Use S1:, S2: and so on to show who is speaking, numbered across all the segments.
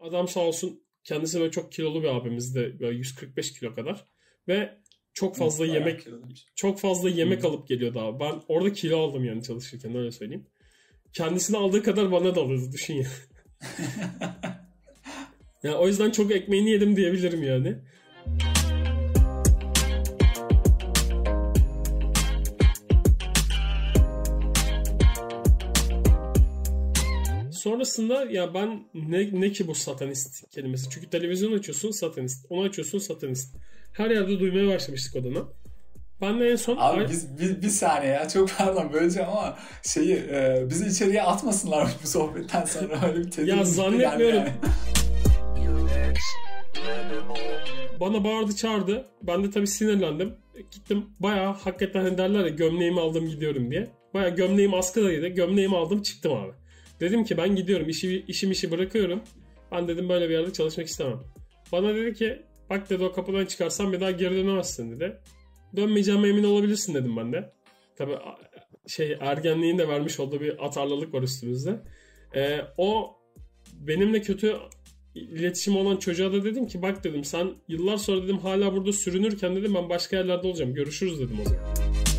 S1: Adam sağ olsun, kendisi böyle çok kilolu bir abimizdi. Böyle 145 kilo kadar. Ve çok fazla yemek alıp geliyordu abi. Ben orada kilo aldım yani çalışırken, öyle söyleyeyim. Kendisine aldığı kadar bana da alırdı, düşün ya. Yani o yüzden çok ekmeğini yedim diyebilirim yani. Sonrasında ya ben ne ki bu satanist kelimesi. Çünkü televizyon açıyorsun satanist. Onu açıyorsun satanist. Her yerde duymaya başlamıştık o dönem. Ben de en son...
S2: Abi bir saniye ya, çok pardon böleceğim ama bizi içeriye atmasınlar bu sohbetten sonra, öyle bir tedirginlik.
S1: Ya zannetmiyorum. Yani. Bana bağırdı çağırdı. Ben de tabii sinirlendim. Gittim bayağı, hakikaten hani derler ya, gömleğimi aldım gidiyorum diye. Bayağı gömleğim askıdaydı. Gömleğimi aldım çıktım abi. Dedim ki ben gidiyorum, işi bırakıyorum. Ben dedim böyle bir yerde çalışmak istemem. Bana dedi ki bak dedi, o kapıdan çıkarsan bir daha geri dönemezsin dedi. Dönmeyeceğime emin olabilirsin dedim ben de. Tabii ergenliğin de vermiş olduğu bir atarlılık var üstümüzde. O benimle kötü iletişim olan çocuğa da dedim ki bak dedim, sen yıllar sonra dedim hala burada sürünürken dedim ben başka yerlerde olacağım. Görüşürüz dedim o zaman.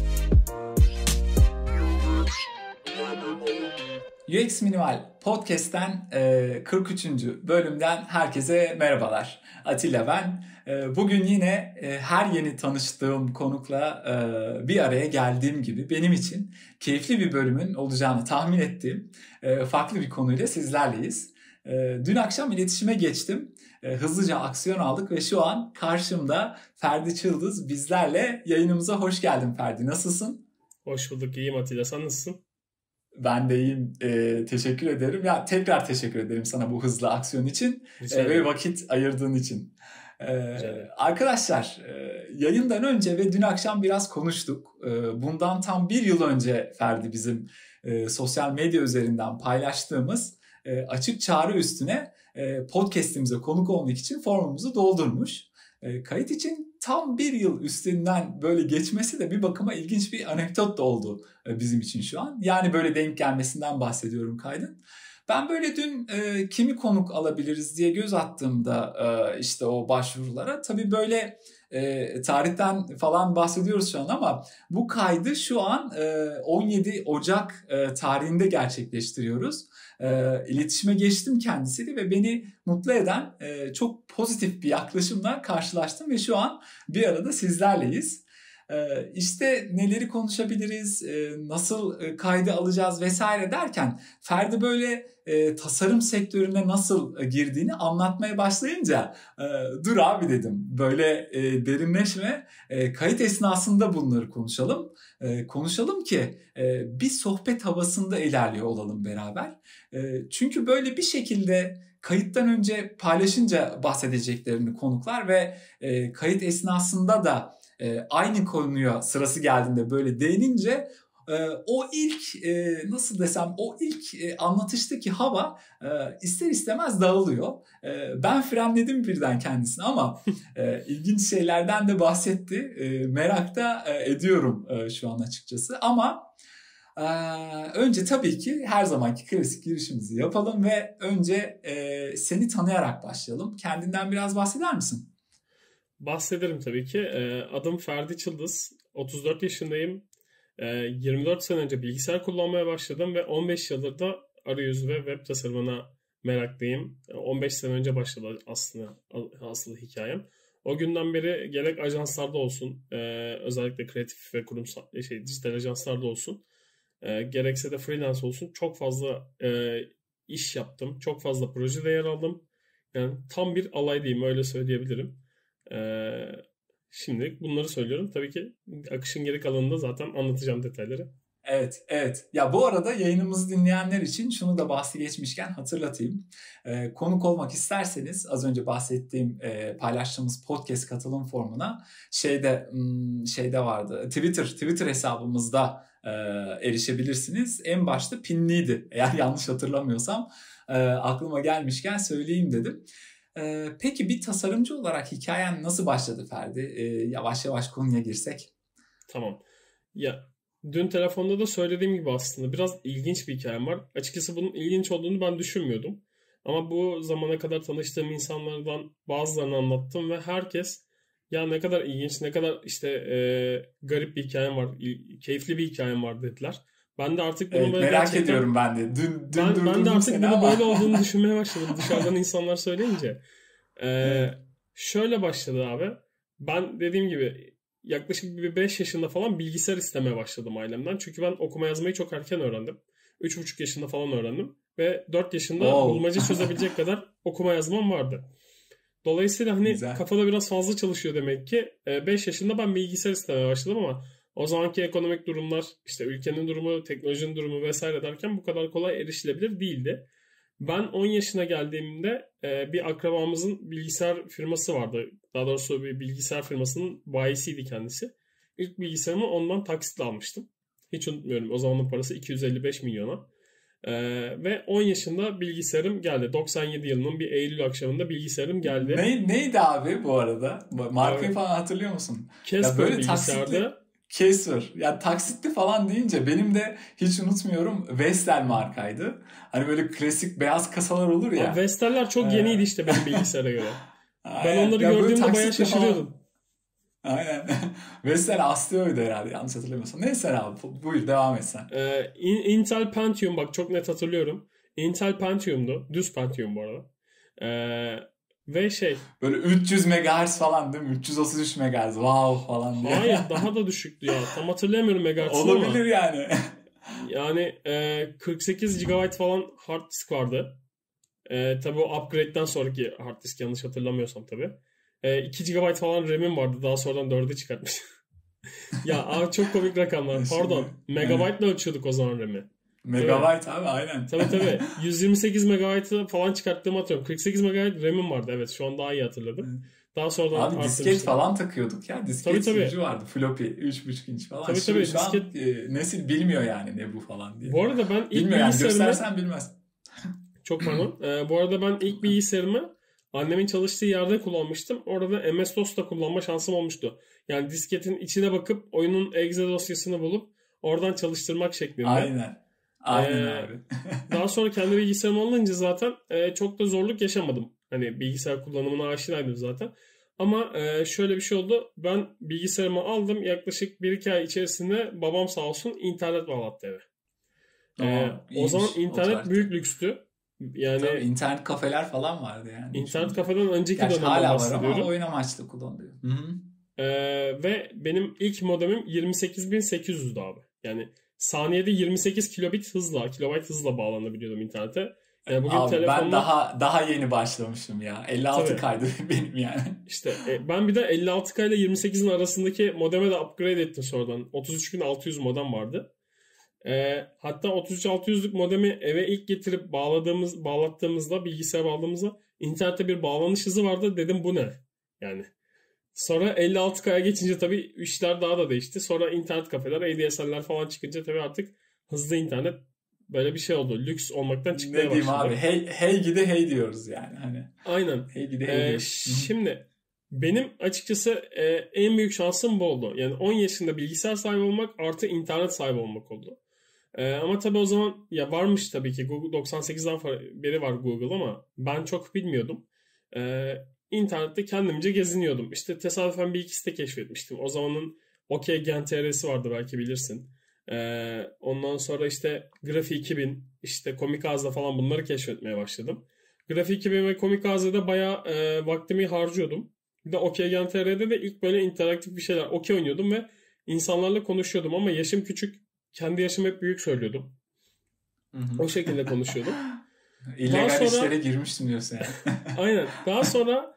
S2: UX Minimal Podcast'ten 43. bölümden herkese merhabalar. Atilla ben. Bugün yine her yeni tanıştığım konukla bir araya geldiğim gibi benim için keyifli bir bölümün olacağını tahmin ettiğim farklı bir konuyla sizlerleyiz. Dün akşam iletişime geçtim. Hızlıca aksiyon aldık ve şu an karşımda Ferdi Çıldız bizlerle. Yayınımıza hoş geldin Ferdi. Nasılsın?
S1: Hoş bulduk. İyiyim Atilla. Sen nasılsın?
S2: Ben de iyiyim. Teşekkür ederim. Ya tekrar teşekkür ederim sana bu hızlı aksiyon için ve vakit ayırdığın için. Arkadaşlar, yayından önce ve dün akşam biraz konuştuk. Bundan tam bir yıl önce Ferdi bizim sosyal medya üzerinden paylaştığımız açık çağrı üstüne podcast'imize konuk olmak için formumuzu doldurmuş. Kayıt için tam bir yıl üstünden böyle geçmesi de bir bakıma ilginç bir anekdot da oldu bizim için şu an. Yani böyle denk gelmesinden bahsediyorum kaydın. Ben böyle dün kimi konuk alabiliriz diye göz attığımda işte o başvurulara, tabii böyle tarihten falan bahsediyoruz şu an ama bu kaydı şu an 17 Ocak tarihinde gerçekleştiriyoruz. İletişime geçtim kendisiyle ve beni mutlu eden çok pozitif bir yaklaşımla karşılaştım ve şu an bir arada sizlerleyiz. İşte neleri konuşabiliriz, nasıl kaydı alacağız vesaire derken Ferdi böyle tasarım sektörüne nasıl girdiğini anlatmaya başlayınca dur abi dedim, böyle derinleşme, kayıt esnasında bunları konuşalım. Konuşalım ki bir sohbet havasında ilerliyor olalım beraber. Çünkü böyle bir şekilde kayıttan önce paylaşınca bahsedeceklerini konuklar ve kayıt esnasında da aynı konuya sırası geldiğinde böyle değinince o ilk nasıl desem, o ilk anlatıştaki hava ister istemez dağılıyor. Ben frenledim birden kendisini ama ilginç şeylerden de bahsetti. Merak da ediyorum şu an açıkçası ama önce tabii ki her zamanki klasik girişimizi yapalım ve önce seni tanıyarak başlayalım. Kendinden biraz bahseder misin?
S1: Bahsederim tabii ki. Adım Ferdi Çıldız. 34 yaşındayım. 24 sene önce bilgisayar kullanmaya başladım ve 15 yıldır da arayüz ve web tasarımına meraklıyım. 15 sene önce başladı aslında asıl hikayem. O günden beri gerek ajanslarda olsun, özellikle kreatif ve kurumsal dijital ajanslarda olsun, gerekse de freelance olsun, çok fazla iş yaptım. Çok fazla projede yer aldım. Yani tam bir alaydayım, öyle söyleyebilirim. Şimdi bunları söylüyorum. Tabii ki akışın geri kalanında zaten anlatacağım detayları.
S2: Evet. Ya bu arada yayınımızı dinleyenler için şunu da bahsi geçmişken hatırlatayım. Konuk olmak isterseniz az önce bahsettiğim paylaştığımız podcast katılım formuna şeyde vardı. Twitter hesabımızda erişebilirsiniz. En başta pinliydi. Eğer yanlış hatırlamıyorsam aklıma gelmişken söyleyeyim dedim. Peki bir tasarımcı olarak hikayen nasıl başladı Ferdi? Yavaş yavaş konuya girsek.
S1: Tamam. Ya dün telefonda da söylediğim gibi aslında biraz ilginç bir hikayem var. Açıkçası bunun ilginç olduğunu ben düşünmüyordum. Ama bu zamana kadar tanıştığım insanlardan bazılarını anlattım ve herkes ya ne kadar ilginç, ne kadar işte garip bir hikayem var, keyifli bir hikayem var dediler. Ben de artık bunu
S2: Evet,
S1: böyle
S2: merak
S1: gerçekten
S2: ediyorum ben de. Dün
S1: ben de
S2: durdurdum
S1: artık
S2: seni
S1: bunu
S2: ama.
S1: böyle olduğunu düşünmeye başladım dışarıdan insanlar söyleyince.
S2: Evet.
S1: Şöyle başladı abi. Ben dediğim gibi yaklaşık bir 5 yaşında falan bilgisayar istemeye başladım ailemden. Çünkü ben okuma yazmayı çok erken öğrendim. 3,5 yaşında falan öğrendim. Ve 4 yaşında
S2: Wow.
S1: bulmaca çözebilecek kadar okuma yazmam vardı. Dolayısıyla hani
S2: Güzel.
S1: kafada biraz fazla çalışıyor demek ki. 5 yaşında ben bilgisayar istemeye başladım ama o zamanki ekonomik durumlar, işte ülkenin durumu, teknolojinin durumu vesaire derken bu kadar kolay erişilebilir değildi. Ben 10 yaşına geldiğimde bir akrabamızın bilgisayar firması vardı. Daha doğrusu bir bilgisayar firmasının bayisiydi kendisi. İlk bilgisayarımı ondan taksitle almıştım. Hiç unutmuyorum. O zamanın parası 255 milyona. Ve 10 yaşında bilgisayarım geldi. 97 yılının bir Eylül akşamında bilgisayarım geldi.
S2: Neydi abi bu arada? Markayı
S1: Abi,
S2: falan hatırlıyor musun? Ya
S1: Casper
S2: böyle taksitli
S1: bilgisayarda.
S2: Casper. Ya taksitli falan deyince benim de hiç unutmuyorum Vestel markaydı. Hani böyle klasik beyaz kasalar olur
S1: Abi
S2: ya.
S1: Vestel'ler çok
S2: Ee,
S1: yeniydi işte benim bilgisayara göre. Ben
S2: aynen.
S1: onları
S2: Ya böyle
S1: gördüğümde bayağı
S2: taksitli falan.
S1: şaşırıyordum.
S2: Aynen. Vestel Asteo'ydu herhalde yanlış hatırlamıyorsam. Neyse abi buyur devam et sen.
S1: Intel Pentium, bak çok net hatırlıyorum. Intel Pentium'du. Düz Pentium bu arada. Ve
S2: Böyle 300 MHz falan değil mi? 333 MHz wow falan diye.
S1: hayır, daha da düşüktü ya. Tam hatırlayamıyorum megahertz'ini
S2: Olabilir
S1: ama
S2: yani.
S1: yani 48 GB falan hard disk vardı. Tabii o upgrade'den sonraki hard disk, yanlış hatırlamıyorsam tabii. 2 GB falan RAM'im vardı. Daha sonradan 4'e çıkartmış. Ya abi çok komik rakamlar.
S2: Şimdi
S1: Pardon. Megabyte'la ölçüyorduk o zaman RAM'i. Değil mi?
S2: megabayt abi aynen.
S1: Tabii tabii. 128 MB'ı falan çıkarttığımı hatırlıyorum. 48 MB RAM'im vardı. Evet, şu an daha iyi hatırladım. Daha sonradan
S2: Abi disket
S1: arttırmıştım.
S2: falan takıyorduk ya.
S1: Tabii
S2: Disket
S1: tabii.
S2: sürücü vardı. Floppy 3,5 inç falan.
S1: Tabii
S2: Şu,
S1: tabii.
S2: şu an
S1: Disket.
S2: nesil bilmiyor yani ne bu falan diye.
S1: Bu arada ben ilk
S2: Bilmiyor yani
S1: bilgisayarımı
S2: göstersen bilmez.
S1: çok pardon. Bu arada ben ilk bilgisayarımı annemin çalıştığı yerde kullanmıştım. Orada da MS-DOS da kullanma şansım olmuştu. Yani disketin içine bakıp oyunun exe dosyasını bulup oradan çalıştırmak şeklinde.
S2: Aynen. Aynen
S1: Ee,
S2: abi.
S1: Daha sonra kendi bilgisayarım alınca zaten çok da zorluk yaşamadım. Hani bilgisayar kullanımına aşinaydım zaten. Ama şöyle bir şey oldu. Ben bilgisayarımı aldım. Yaklaşık 1-2 ay içerisinde babam sağ olsun internet bağlattı eve. O zaman
S2: İyiymiş o
S1: internet
S2: tarihte.
S1: büyük lükstü.
S2: Tabii
S1: Yani
S2: internet kafeler falan vardı yani
S1: internet
S2: düşününce.
S1: kafeden önceki
S2: Gerçi
S1: dönemden
S2: hala var ama
S1: bahsediyorum.
S2: oyun amaçlı kullanılıyor. Hı-hı.
S1: Ve benim ilk modemim 28.800'dü abi. Yani saniyede 28 kilobayt hızla bağlanabiliyordum internete. Yani bugün
S2: Abi ben
S1: telefonla
S2: daha yeni başlamışım ya. 56
S1: tabii
S2: kaydı benim yani.
S1: işte ben bir de 56K ile 28'in arasındaki modeme de upgrade ettim sonradan. 33.600 modem vardı. Hatta 33.600'lük modemi eve ilk getirip bağlattığımızda, bilgisayar bağladığımızda internette bir bağlanış hızı vardı. Dedim bu ne? Yani sonra 56K'ya geçince tabii işler daha da değişti. Sonra internet kafeler, ADSL'ler falan çıkınca tabii artık hızlı internet böyle bir şey oldu. Lüks olmaktan
S2: Ne
S1: çıkmaya
S2: diyeyim abi?
S1: başladı.
S2: Hey gidi hey diyoruz yani. Hani
S1: Aynen.
S2: hey gidi hey diyoruz. Hı-hı.
S1: Şimdi benim açıkçası en büyük şansım bu oldu. Yani 10 yaşında bilgisayar sahibi olmak artı internet sahibi olmak oldu. Ama tabii o zaman ya varmış tabii ki Google 98'den beri var Google ama ben çok bilmiyordum. İnternette kendimce geziniyordum. İşte tesadüfen bir iki site keşfetmiştim. O zamanın OK Gen.tr'si vardı, belki bilirsin. Ondan sonra işte Grafi 2000, işte Komikaz'da falan bunları keşfetmeye başladım. Grafi 2000 ve Komikaz'da bayağı vaktimi harcıyordum. Bir de OK Gen.tr'de de ilk böyle interaktif bir şeyler OK oynuyordum ve insanlarla konuşuyordum ama yaşım küçük. Kendi yaşımı hep büyük söylüyordum.
S2: Hı-hı.
S1: O şekilde konuşuyordum. Daha
S2: İllegal
S1: sonra
S2: işlere girmiştim diyorsun yani.
S1: aynen. Daha sonra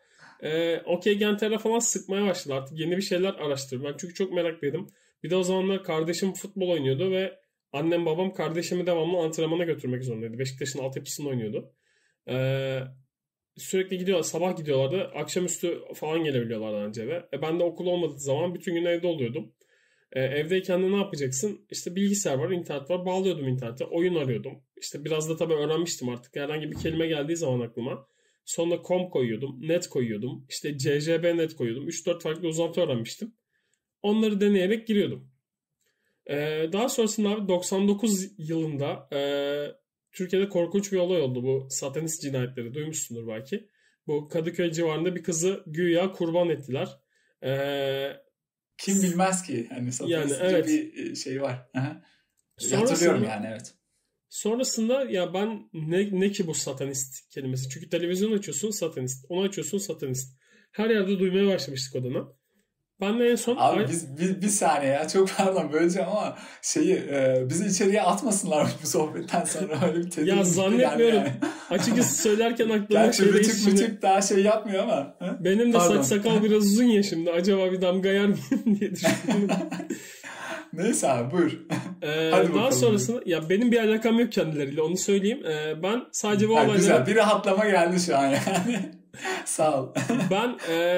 S1: OK Genter'e falan sıkmaya başladı. Artık yeni bir şeyler araştırdım. Ben çünkü çok meraklıydım. Bir de o zamanlar kardeşim futbol oynuyordu ve annem babam kardeşimi devamlı antrenmana götürmek zorundaydı. Beşiktaş'ın altyapısında oynuyordu. E, Sürekli gidiyorlar. Sabah gidiyorlardı. Akşamüstü falan gelebiliyorlardı anca eve. Ben de okul olmadığı zaman bütün gün evde oluyordum. Evdeyken de ne yapacaksın? İşte bilgisayar var, internet var. Bağlıyordum internete. Oyun arıyordum. İşte biraz da tabii öğrenmiştim artık. Herhangi bir kelime geldiği zaman aklıma. Sonra com koyuyordum. Net koyuyordum. İşte CJB net koyuyordum. 3-4 farklı uzantı öğrenmiştim. Onları deneyerek giriyordum. Daha sonrasında abi 99 yılında Türkiye'de korkunç bir olay oldu, bu satanist cinayetleri. Duymuşsundur belki. Bu Kadıköy civarında bir kızı güya kurban ettiler.
S2: Kim bilmez ki? Hani
S1: Yani
S2: satanistçe
S1: evet.
S2: bir şey var. Aha. Hatırlıyorum
S1: Sonrasında
S2: yani, evet.
S1: sonrasında ya ben ne ki bu satanist kelimesi? Çünkü televizyon açıyorsun satanist. Onu açıyorsun satanist. Her yerde duymaya başlamıştık o dönem. Ben de en son
S2: Abi bir saniye ya, çok pardon böleceğim ama bizi içeriye atmasınlar bu sohbetten sonra, öyle bir
S1: ya
S2: tedirginlikle geldi
S1: zannetmiyorum.
S2: yani.
S1: Açıkçası söylerken aklıma
S2: Gerçi
S1: şey
S2: rütük
S1: şimdi.
S2: daha şey yapmıyor ama.
S1: Benim de saç
S2: Pardon.
S1: sakal biraz uzun ya şimdi. Acaba bir damga yer miyim diye düşündüm.
S2: Neyse abi, buyur. Hadi
S1: Daha
S2: bakalım.
S1: sonrasında ya benim bir alakam yok kendileriyle, onu söyleyeyim. Ben sadece bu olayları...
S2: Güzel, bir rahatlama geldi şu an yani. Sağ ol.
S1: Ben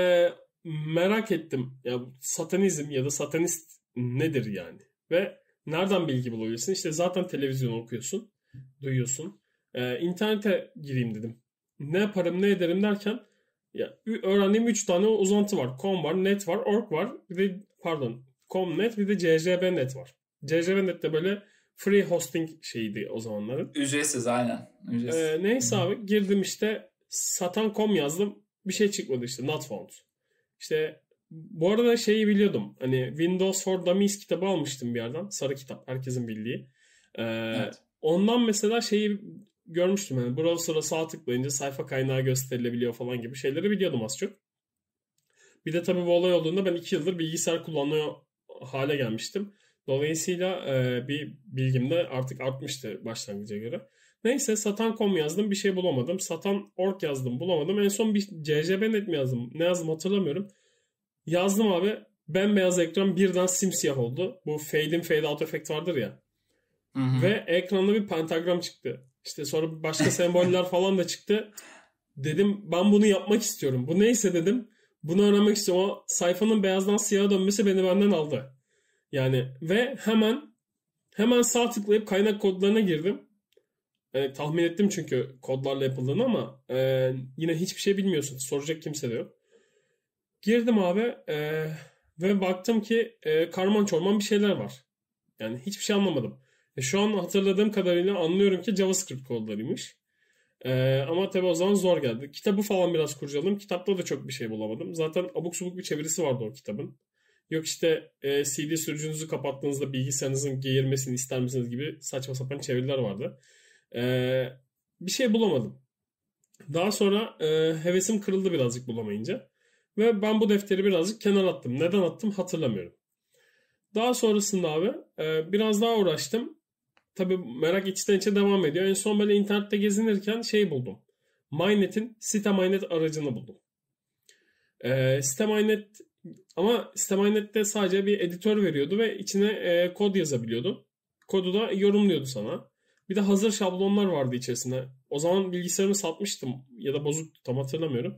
S1: merak ettim. Ya satanizm ya da satanist nedir yani? Ve nereden bilgi bulabilirsin? İşte zaten televizyon okuyorsun, duyuyorsun. İnternete gireyim dedim. Ne yaparım ne ederim derken ya öğrendiğim 3 tane uzantı var. Com var, net var, org var. Bir de pardon, com.net, bir de ccb.net var. ccb.net de böyle free hosting şeydi o zamanların.
S2: Ücretsiz, aynen. Ücretsiz.
S1: Neyse abi, girdim işte satan.com yazdım. Bir şey çıkmadı işte, not found. İşte bu arada şeyi biliyordum. Hani Windows for Dummies kitabı almıştım bir yerden. Sarı kitap, herkesin bildiği.
S2: Evet.
S1: Ondan mesela şeyi görmüştüm. Yani browser'a sağ tıklayınca sayfa kaynağı gösterilebiliyor falan gibi şeyleri biliyordum az çok. Bir de tabii bu olay olduğunda ben 2 yıldır bilgisayar kullanıyor hale gelmiştim. Dolayısıyla bir bilgim de artık artmıştı başlangıca göre. Neyse satan.com yazdım, bir şey bulamadım. Satan.org yazdım, bulamadım. En son bir ccb.net mi yazdım? Ne yazdım hatırlamıyorum. Yazdım abi, bembeyaz ekran birden simsiyah oldu. Bu fade in fade out efekt vardır ya.
S2: Hı-hı.
S1: Ve ekranda bir pentagram çıktı. İşte sonra başka semboller falan da çıktı. Dedim ben bunu yapmak istiyorum. Bu neyse dedim. Bunu öğrenmek istiyorum. O sayfanın beyazdan siyaha dönmesi beni benden aldı. Yani ve hemen sağ tıklayıp kaynak kodlarına girdim. Tahmin ettim çünkü kodlarla yapıldığını, ama yine hiçbir şey bilmiyorsun. Soracak kimse de yok. Girdim abi ve baktım ki karman çorman bir şeyler var. Yani hiçbir şey anlamadım. Şu an hatırladığım kadarıyla anlıyorum ki JavaScript kodlarıymış. Ama tabii o zaman zor geldi. Kitabı falan biraz kurcaladım. Kitapta da çok bir şey bulamadım. Zaten abuk subuk bir çevirisi vardı o kitabın. Yok işte CD sürücünüzü kapattığınızda bilgisayarınızın geğirmesini ister misiniz gibi saçma sapan çeviriler vardı. Bir şey bulamadım. Daha sonra hevesim kırıldı birazcık bulamayınca. Ve ben bu defteri birazcık kenara attım. Neden attım hatırlamıyorum. Daha sonrasında abi biraz daha uğraştım. Tabii merak içten içe devam ediyor. En son böyle internette gezinirken şey buldum. MyNet'in SiteMyNet aracını buldum. SiteMyNet, ama SiteMyNet'te sadece bir editör veriyordu ve içine kod yazabiliyordun. Kodu da yorumluyordu sana. Bir de hazır şablonlar vardı içerisinde. O zaman bilgisayarımı satmıştım ya da bozuktu, tam hatırlamıyorum.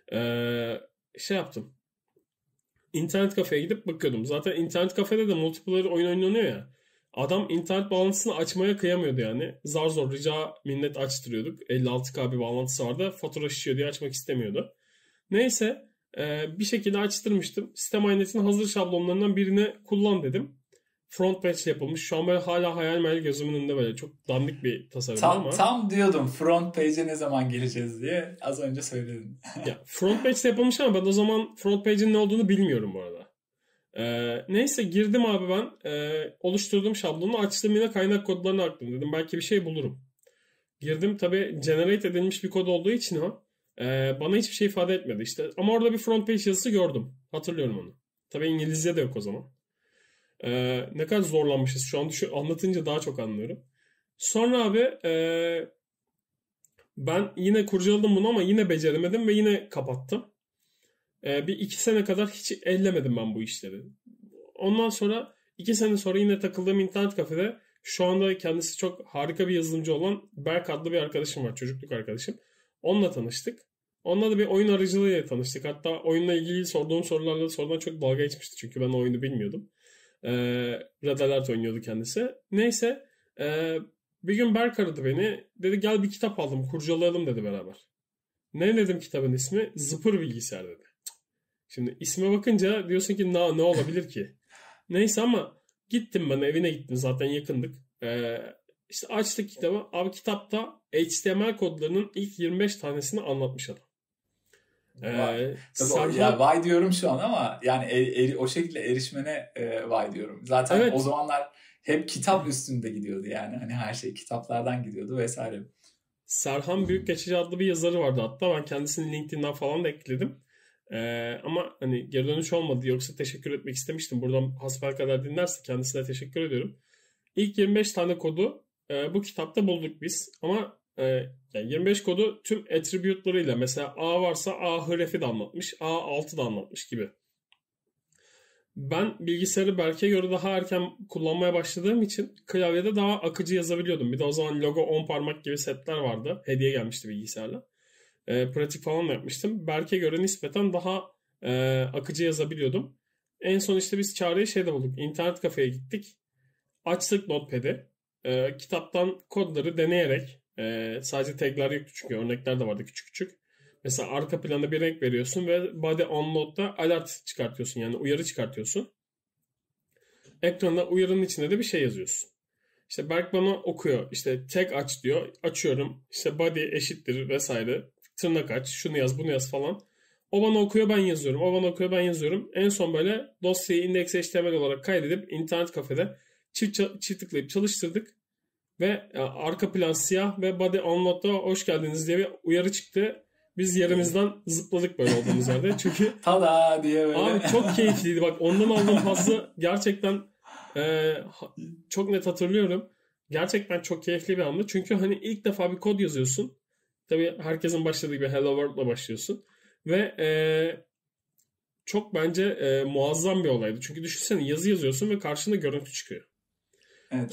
S1: Şey yaptım. İnternet kafeye gidip bakıyordum. Zaten internet kafede de multiplayer oyun oynanıyor ya. Adam internet bağlantısını açmaya kıyamıyordu yani. Zar zor rica minnet açtırıyorduk. 56K bir bağlantısı vardı. Fatura şişiyor diye açmak istemiyordu. Neyse bir şekilde açtırmıştım. SiteMyNet'in hazır şablonlarından birini kullan dedim. Front patch yapılmış. Şu an böyle hala hayal meyal gözümün önünde, böyle çok dandik bir tasarım ama.
S2: Tam diyordum front page'e ne zaman geleceğiz diye. Az önce söyledin.
S1: Ya front page yapılmış ama ben o zaman front page'in ne olduğunu bilmiyorum bu arada. Neyse girdim abi ben. Oluşturduğum şablonu açtım, yine kaynak kodlarını aktım. Dedim belki bir şey bulurum. Girdim, tabii generate edilmiş bir kod olduğu için bana hiçbir şey ifade etmedi işte. Ama orada bir front page yazısı gördüm. Hatırlıyorum onu. Tabii İngilizce de yok o zaman. Ne kadar zorlanmışız. Şu an anlatınca daha çok anlıyorum. Sonra abi ben yine kurcaladım bunu ama yine beceremedim ve yine kapattım. Bir 2 sene kadar hiç ellemedim ben bu işleri. Ondan sonra 2 sene sonra yine takıldığım internet kafede, şu anda kendisi çok harika bir yazılımcı olan Berk adlı bir arkadaşım var. Çocukluk arkadaşım. Onunla tanıştık. Onunla da bir oyun aracılığıyla tanıştık. Hatta oyunla ilgili sorduğum sorularla sorudan çok dalga geçmişti. Çünkü ben o oyunu bilmiyordum. Red Alert oynuyordu kendisi. Neyse bir gün Berk aradı beni. Dedi gel bir kitap aldım, kurcalayalım dedi beraber. Ne dedim kitabın ismi? Zıpır Bilgisayar dedi. Şimdi isme bakınca diyorsun ki ne olabilir ki? Neyse ama gittim, ben evine gittim, zaten yakındık. İşte açtık kitabı. Abi kitapta HTML kodlarının ilk 25 tanesini anlatmış adam.
S2: Vay. Tabii ya vay diyorum şu an ama yani o şekilde erişmene vay diyorum. Zaten
S1: evet.
S2: O zamanlar hep kitap üstünde gidiyordu yani. Hani her şey kitaplardan gidiyordu vesaire.
S1: Serhan Büyükgeçici adlı bir yazarı vardı hatta. Ben kendisini LinkedIn'den falan da ekledim. Ama hani geri dönüş olmadı. Yoksa teşekkür etmek istemiştim. Buradan hasbelkader dinlerse kendisine teşekkür ediyorum. İlk 25 tane kodu bu kitapta bulduk biz. Ama yani 25 kodu tüm attribute'larıyla, mesela A varsa A hrefi de anlatmış, A6 da anlatmış gibi. Ben bilgisayarı Berk'e göre daha erken kullanmaya başladığım için klavyede daha akıcı yazabiliyordum. Bir de o zaman logo 10 parmak gibi setler vardı. Hediye gelmişti bilgisayarla. Pratik falan da yapmıştım. Berk'e göre nispeten daha akıcı yazabiliyordum. En son işte biz çareyi şeyde bulduk. İnternet kafeye gittik. Açtık Notepad'i. Kitaptan kodları deneyerek, sadece tagler yoktu çünkü örnekler de vardı küçük küçük. Mesela arka planda bir renk veriyorsun ve body on note'da alert çıkartıyorsun, yani uyarı çıkartıyorsun. Ekranda uyarının içinde de bir şey yazıyorsun. İşte Berk bana okuyor. İşte tag aç diyor. Açıyorum. İşte body eşittir vesaire. Tırnak aç. Şunu yaz, bunu yaz falan. O bana okuyor, ben yazıyorum. O bana okuyor, ben yazıyorum. En son böyle dosyayı index.html olarak kaydedip internet kafede çift tıklayıp çalıştırdık. Ve arka plan siyah ve body on note'da hoş geldiniz diye bir uyarı çıktı. Biz yerimizden zıpladık böyle olduğumuz yerde. Çünkü
S2: tada diye böyle.
S1: Abi çok keyifliydi. Bak ondan aldığım hazzı gerçekten çok net hatırlıyorum. Gerçekten çok keyifli bir andı. Çünkü hani ilk defa bir kod yazıyorsun. Tabii herkesin başladığı gibi Hello World'la başlıyorsun. Ve çok bence muazzam bir olaydı. Çünkü düşünsene, yazı yazıyorsun ve karşında görüntü çıkıyor.
S2: Evet,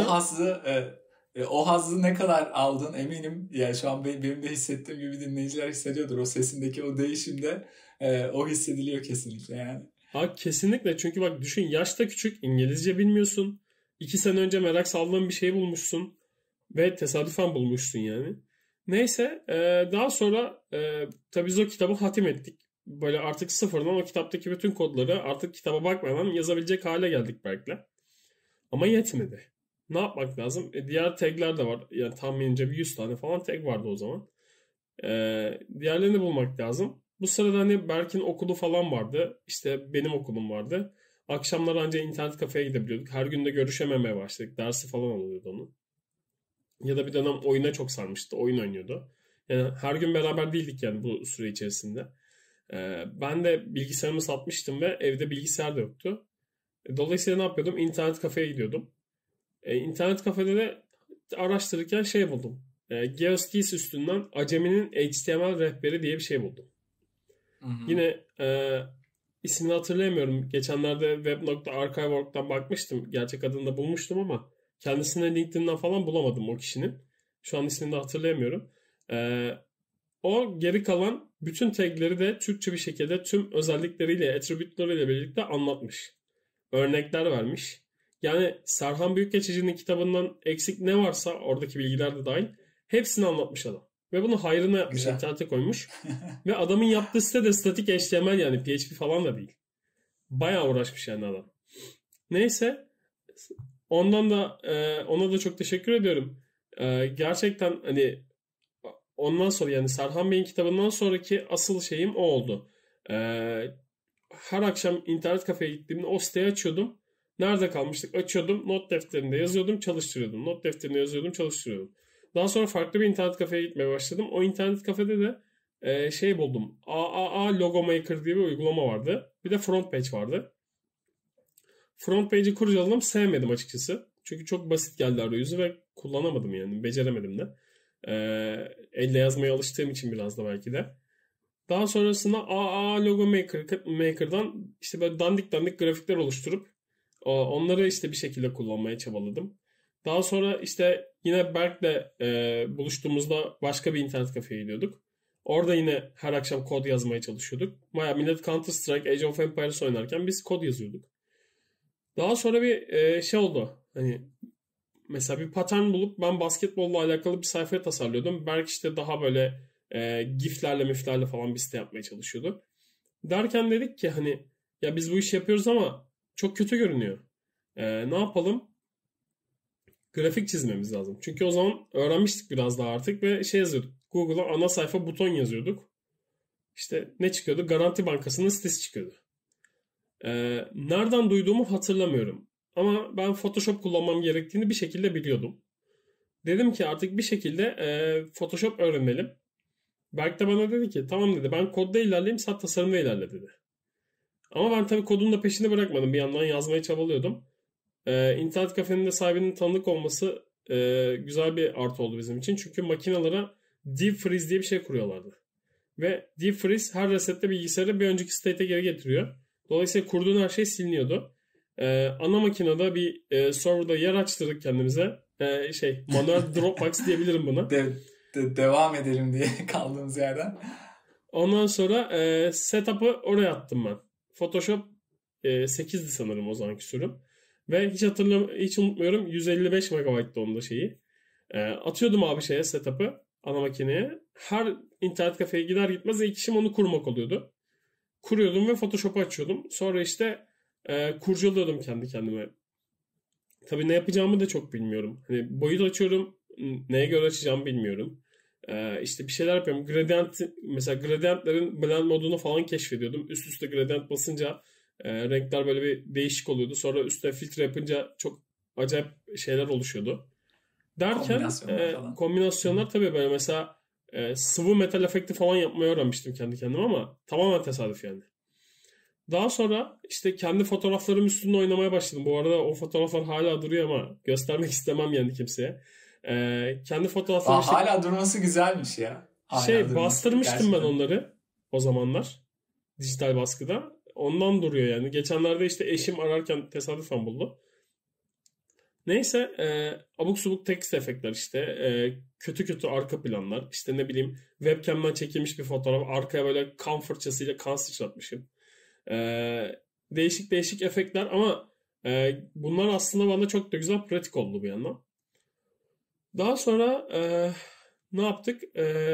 S2: o hazzı ne kadar aldın eminim. Yani şu an benim de hissettiğim gibi dinleyiciler hissediyordur. O sesindeki o değişimde o hissediliyor kesinlikle yani.
S1: Ha, kesinlikle, çünkü bak düşün, yaşta küçük, İngilizce bilmiyorsun. 2 sene önce merak saldığın bir şey bulmuşsun. Ve tesadüfen bulmuşsun yani. Neyse daha sonra tabii biz o kitabı hatim ettik. Böyle artık sıfırdan o kitaptaki bütün kodları artık kitaba bakmadan yazabilecek hale geldik Berk'le. Ama yetmedi. Ne yapmak lazım? Diğer tagler de var. Yani tahminimce bir 100 tane falan tag vardı o zaman. Diğerlerini bulmak lazım. Bu sırada hani Berk'in okulu falan vardı. İşte benim okulum vardı. Akşamlar ancak internet kafeye gidebiliyorduk. Her gün de görüşememeye başladık. Dersi falan oluyordu onun. Ya da bir dönem oyuna çok sarmıştı. Oyun oynuyordu. Yani her gün beraber değildik yani bu süre içerisinde. Ben de bilgisayarımı satmıştım ve evde bilgisayar da yoktu. Dolayısıyla ne yapıyordum? İnternet kafeye gidiyordum. İnternet kafede de araştırırken şey buldum. GeoSteez üstünden Acemi'nin HTML rehberi diye bir şey buldum.
S2: Hı hı.
S1: Yine ismini hatırlayamıyorum. Geçenlerde web.archive.org'dan bakmıştım. Gerçek adını da bulmuştum ama kendisine LinkedIn'den falan bulamadım o kişinin. Şu an ismini de hatırlayamıyorum. O geri kalan bütün tagleri de Türkçe bir şekilde tüm özellikleriyle, attribute'larıyla birlikte anlatmış. Örnekler vermiş. Yani Serhan Büyükgeçici'nin kitabından eksik ne varsa oradaki bilgiler de dahil hepsini anlatmış adam. Ve bunu hayrına yapmış,
S2: Güzel.
S1: internete koymuş. Ve adamın yaptığı site de statik HTML, yani PHP falan da değil. Bayağı uğraşmış yani adam. Neyse, ondan da ona da çok teşekkür ediyorum. Gerçekten hani ondan sonra, yani Serhan Bey'in kitabından sonraki asıl şeyim o oldu. Her akşam internet kafeye gittiğimde o siteyi açıyordum. Nerede kalmıştık? Açıyordum. Not defterinde yazıyordum, çalıştırıyordum. Not defterinde yazıyordum, çalıştırıyordum. Daha sonra farklı bir internet kafeye gitmeye başladım. O internet kafede de şey buldum. AAA Logo Maker diye bir uygulama vardı. Bir de Front Page vardı. Front Page'i kurcaladım. Sevmedim açıkçası. Çünkü çok basit geldi arayüzü ve kullanamadım yani. Beceremedim de. Elle yazmaya alıştığım için biraz da belki de. Daha sonrasında AAA Logo Maker'dan işte böyle dandik dandik grafikler oluşturup onları işte bir şekilde kullanmaya çabaladım. Daha sonra işte yine Berk'le buluştuğumuzda başka bir internet kafeye gidiyorduk. Orada yine her akşam kod yazmaya çalışıyorduk. Bayağı millet Counter Strike, Age of Empires oynarken biz kod yazıyorduk. Daha sonra bir şey oldu. Hani mesela bir pattern bulup ben basketbolla alakalı bir sayfa tasarlıyordum. Berk işte daha böyle giflerle miflerle falan bir site yapmaya çalışıyordu. Derken dedik ki hani ya biz bu işi yapıyoruz ama çok kötü görünüyor. Ne yapalım? grafik çizmemiz lazım. Çünkü o zaman öğrenmiştik biraz daha artık ve şey yazıyorduk. Google'a ana sayfa buton yazıyorduk. İşte ne çıkıyordu? Garanti Bankası'nın sitesi çıkıyordu. Nereden duyduğumu hatırlamıyorum. Ama ben Photoshop kullanmam gerektiğini bir şekilde biliyordum. Dedim ki artık bir şekilde Photoshop öğrenelim. Berk de bana dedi ki tamam dedi, ben kodda ilerleyeyim, sen tasarımda ilerle dedi. Ama ben tabii kodun da peşini bırakmadım. Bir yandan yazmaya çabalıyordum. İnternet kafenin de sahibinin tanıdık olması güzel bir artı oldu bizim için. Çünkü makinalara deep freeze diye bir şey kuruyorlardı. Ve deep freeze her resette bilgisayarı bir önceki state'e geri getiriyor. Dolayısıyla kurduğun her şey siliniyordu. Ana makinede bir serverda yer açtırdık kendimize. Manuel Dropbox diyebilirim buna.
S2: Devam edelim diye kaldığımız yerden.
S1: Ondan sonra setup'ı oraya attım ben. Photoshop 8'di sanırım o zamanki sürüm. Ve hiç unutmuyorum, 155 MB'dı onun da şeyi. Atıyordum abi setup'ı ana makineye. Her internet kafeye gider gitmez ilk işim onu kurmak oluyordu. Kuruyordum ve Photoshop'u açıyordum. Sonra kurcalıyordum kendi kendime. Tabii ne yapacağımı da çok bilmiyorum. Hani boyut açıyorum, neye göre açacağımı bilmiyorum. İşte bir şeyler yapıyorum. Mesela gradiyentlerin blend modunu falan keşfediyordum. Üst üste gradiyent basınca renkler böyle bir değişik oluyordu. Sonra üstte filtre yapınca çok acayip şeyler oluşuyordu. Derken kombinasyonlar tabii böyle mesela sıvı metal efekti falan yapmayı öğrenmiştim kendi kendime ama tamamen tesadüf yani. Daha sonra işte kendi fotoğraflarım üstünde oynamaya başladım. Bu arada o fotoğraflar hala duruyor ama göstermek istemem yani kimseye. Kendi fotoğraflarım
S2: hala durması güzelmiş ya.
S1: Bastırmıştım gerçekten. Ben onları o zamanlar dijital baskıda. Ondan duruyor yani. Geçenlerde işte eşim ararken tesadüfen buldu. Neyse abuk subuk text efektler işte. Kötü kötü arka planlar. İşte ne bileyim webcam'dan çekilmiş bir fotoğraf. Arkaya böyle kan fırçasıyla kan sıçratmışım. Değişik değişik efektler ama bunlar aslında bana çok da güzel pratik oldu bir yandan. Daha sonra ne yaptık?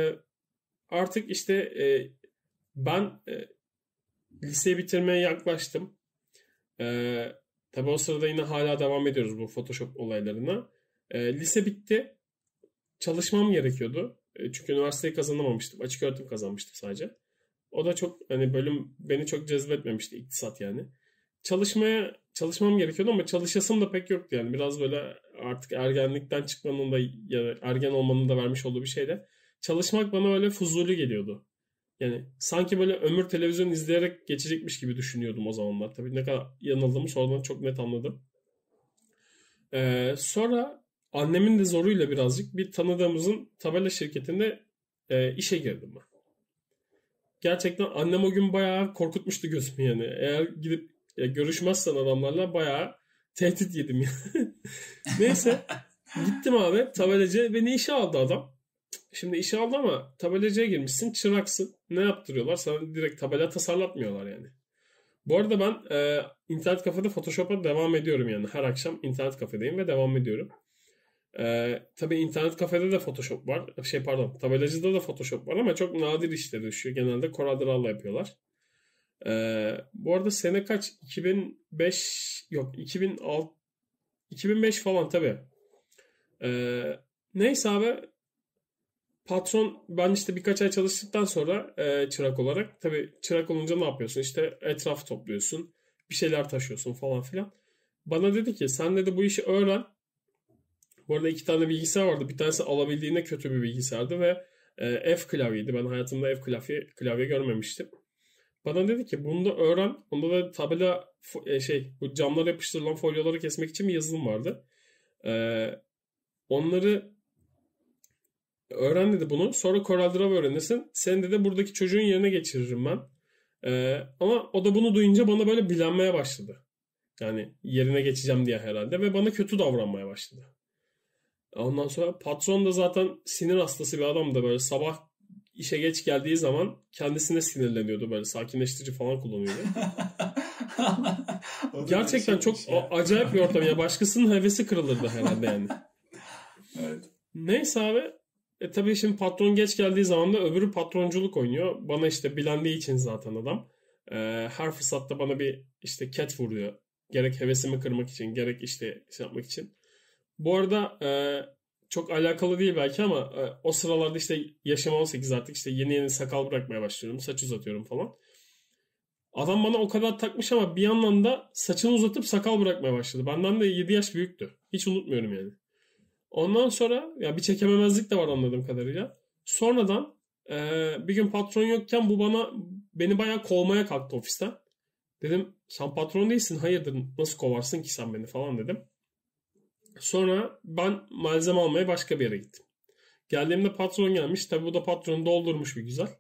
S1: Artık işte ben liseyi bitirmeye yaklaştım. Tabii o sırada yine hala devam ediyoruz bu Photoshop olaylarına. Lise bitti. Çalışmam gerekiyordu. Çünkü üniversiteyi kazanamamıştım. Açık öğretim kazanmıştım sadece. O da çok hani bölüm beni çok cezbetmemişti, iktisat yani. Çalışmam gerekiyordu ama çalışasım da pek yoktu yani. Biraz böyle artık ergenlikten çıkmanın da ya ergen olmanın da vermiş olduğu bir şeyde. Çalışmak bana öyle fuzuli geliyordu. Yani sanki böyle ömür televizyon izleyerek geçecekmiş gibi düşünüyordum o zamanlar. Tabii ne kadar yanıldığımı sonradan çok net anladım. Sonra annemin de zoruyla birazcık bir tanıdığımızın tabela şirketinde işe girdim ben. Gerçekten annem o gün bayağı korkutmuştu gözümü yani. Eğer gidip görüşmezsen adamlarla bayağı tehdit yedim ya. Neyse gittim abi tabelacı, beni işe aldı adam. Şimdi işe aldı ama tabelacıya girmişsin, çıraksın. Ne yaptırıyorlar? Sana direkt tabela tasarlatmıyorlar yani. Bu arada ben internet kafede Photoshop'a devam ediyorum yani. Her akşam internet kafedeyim ve devam ediyorum. Tabii internet kafede de Photoshop var. Tabelacıda da Photoshop var ama çok nadir işleri düşüyor. Genelde CorelDRAW'la yapıyorlar. Bu arada sene kaç? 2005 yok 2006 2005 falan tabii. Neyse abi patron, ben işte birkaç ay çalıştıktan sonra çırak olarak, tabii çırak olunca ne yapıyorsun? İşte etraf topluyorsun, bir şeyler taşıyorsun falan filan. Bana dedi ki sen dedi bu işi öğren. Bu arada 2 tane bilgisayar vardı. Bir tanesi alabildiğine kötü bir bilgisayardı ve F klavyeydi. Ben hayatımda F klavye görmemiştim. Bana dedi ki bunu da öğren. Onda da tabela bu camlara yapıştırılan folyoları kesmek için bir yazılım vardı. Onları öğren dedi bunu. Sonra CorelDRAW öğrenirsin. Seni de buradaki çocuğun yerine geçiririm ben. Ama o da bunu duyunca bana böyle bilenmeye başladı. Yani yerine geçeceğim diye herhalde. Ve bana kötü davranmaya başladı. Ondan sonra patron da zaten sinir hastası bir adamdı. Böyle sabah işe geç geldiği zaman kendisine sinirleniyordu. Böyle sakinleştirici falan kullanıyordu. Gerçekten çok acayip bir ortam. Ya başkasının hevesi kırılırdı herhalde yani.
S2: Evet.
S1: Neyse abi. Tabii şimdi patron geç geldiği zaman da öbürü patronculuk oynuyor. Bana işte bilendiği için zaten adam. Her fırsatta bana bir işte cat vuruyor. Gerek hevesimi kırmak için, gerek işte şey yapmak için. Bu arada çok alakalı değil belki ama o sıralarda işte yaşım 18 artık, işte yeni yeni sakal bırakmaya başlıyorum. Saç uzatıyorum falan. Adam bana o kadar takmış ama bir yandan da saçını uzatıp sakal bırakmaya başladı. Benden de 7 yaş büyüktü. Hiç unutmuyorum yani. Ondan sonra ya bir çekememezlik de var anladığım kadarıyla. Sonradan bir gün patron yokken bu beni bayağı kovmaya kalktı ofisten. Dedim sen patron değilsin, hayırdır, nasıl kovarsın ki sen beni falan dedim. Sonra ben malzeme almaya başka bir yere gittim. Geldiğimde patron gelmiş. Tabi bu da patronu doldurmuş bir güzel.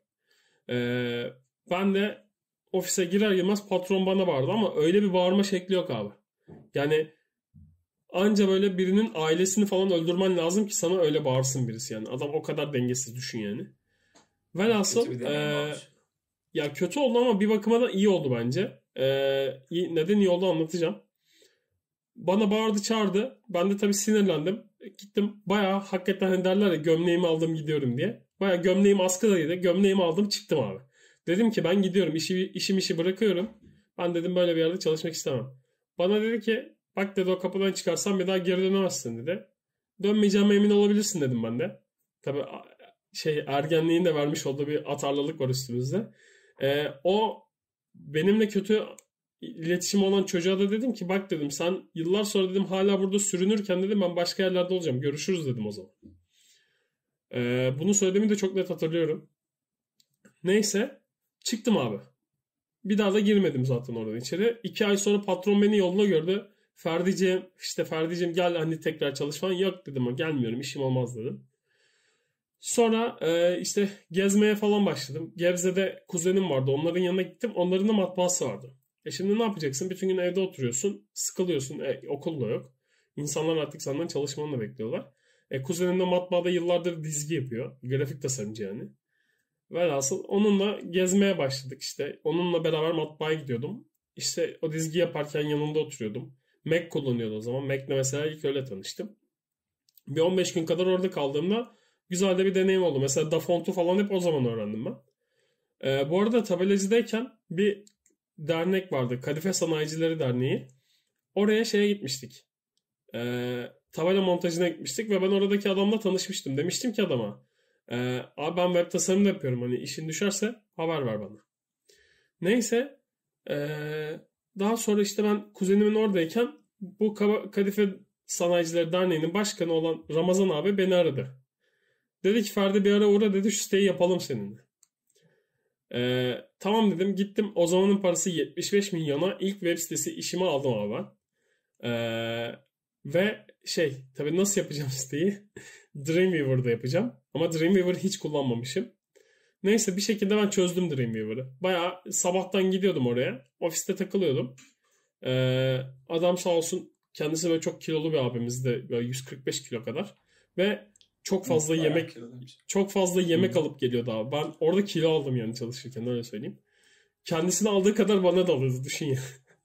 S1: Ben de ofise girer girmez patron bana bağırdı ama öyle bir bağırma şekli yok abi. Yani anca böyle birinin ailesini falan öldürmen lazım ki sana öyle bağırsın birisi yani. Adam o kadar dengesiz, düşün yani.
S2: Kötü
S1: Velhasıl
S2: bir deneyim olmuş.
S1: ya kötü oldu ama bir bakıma da iyi oldu bence. Neden iyi oldu anlatacağım. Bana bağırdı çağırdı. Ben de tabii sinirlendim. Gittim bayağı, hakikaten hani derler ya, gömleğimi aldım gidiyorum diye. Bayağı gömleğim askıdaydı. Gömleğimi aldım çıktım abi. Dedim ki ben gidiyorum, işi bırakıyorum. Ben dedim böyle bir yerde çalışmak istemem. Bana dedi ki bak dedi, o kapıdan çıkarsan bir daha geri dönemezsin dedi. Dönmeyeceğime emin olabilirsin dedim ben de. Tabii ergenliğin de vermiş olduğu bir atarlılık var üstümüzde. O benimle kötü iletişim olan çocuğa da dedim ki bak dedim, sen yıllar sonra dedim hala burada sürünürken dedim ben başka yerlerde olacağım. Görüşürüz dedim o zaman. Bunu söylediğimi de çok net hatırlıyorum. Neyse çıktım abi. Bir daha da girmedim zaten oradan içeri. 2 ay sonra patron beni yolda gördü. Ferdi'ciğim gel hani tekrar çalış falan. Yok dedim, gelmiyorum, işim olmaz dedim. Sonra işte gezmeye falan başladım. Gebze'de kuzenim vardı. Onların yanına gittim. Onların da matbaası vardı. Şimdi ne yapacaksın? Bütün gün evde oturuyorsun. Sıkılıyorsun. Okul da yok. İnsanlar artık senden çalışmanı da bekliyorlar. Kuzenim de matbaada yıllardır dizgi yapıyor. Grafik tasarımcı yani. Velhasıl onunla gezmeye başladık işte. Onunla beraber matbaaya gidiyordum. İşte o dizgi yaparken yanında oturuyordum. Mac kullanıyordu o zaman. Mac'le mesela ilk öyle tanıştım. Bir 15 gün kadar orada kaldığımda güzel de bir deneyim oldu. Mesela Da Font'u falan hep o zaman öğrendim ben. Bu arada tabelacıdayken bir dernek vardı. Kadife Sanayicileri Derneği. Oraya gitmiştik. Tabela montajına gitmiştik ve ben oradaki adamla tanışmıştım. Demiştim ki adama, abi ben web tasarımı da yapıyorum. Hani işin düşerse haber ver bana. Neyse daha sonra işte ben kuzenimin oradayken bu Kadife Sanayicileri Derneği'nin başkanı olan Ramazan abi beni aradı. Dedi ki Ferdi bir ara uğra dedi, şu siteyi yapalım seninle. Tamam dedim, gittim. O zamanın parası 75 milyona ilk web sitesi işimi aldım abi ben. Ve tabii nasıl yapacağım siteyi? Dreamweaver'da yapacağım. Ama Dreamweaver'ı hiç kullanmamışım. Neyse bir şekilde ben çözdüm Dreamweaver'ı. Bayağı sabahtan gidiyordum oraya. Ofiste takılıyordum. Adam sağ olsun, kendisi böyle çok kilolu bir abimizdi. Böyle 145 kilo kadar. Ve çok fazla yemek alıp geliyordu abi. Ben orada kilo aldım yani çalışırken, öyle söyleyeyim. Kendisine aldığı kadar bana da alıyordu, düşün ya.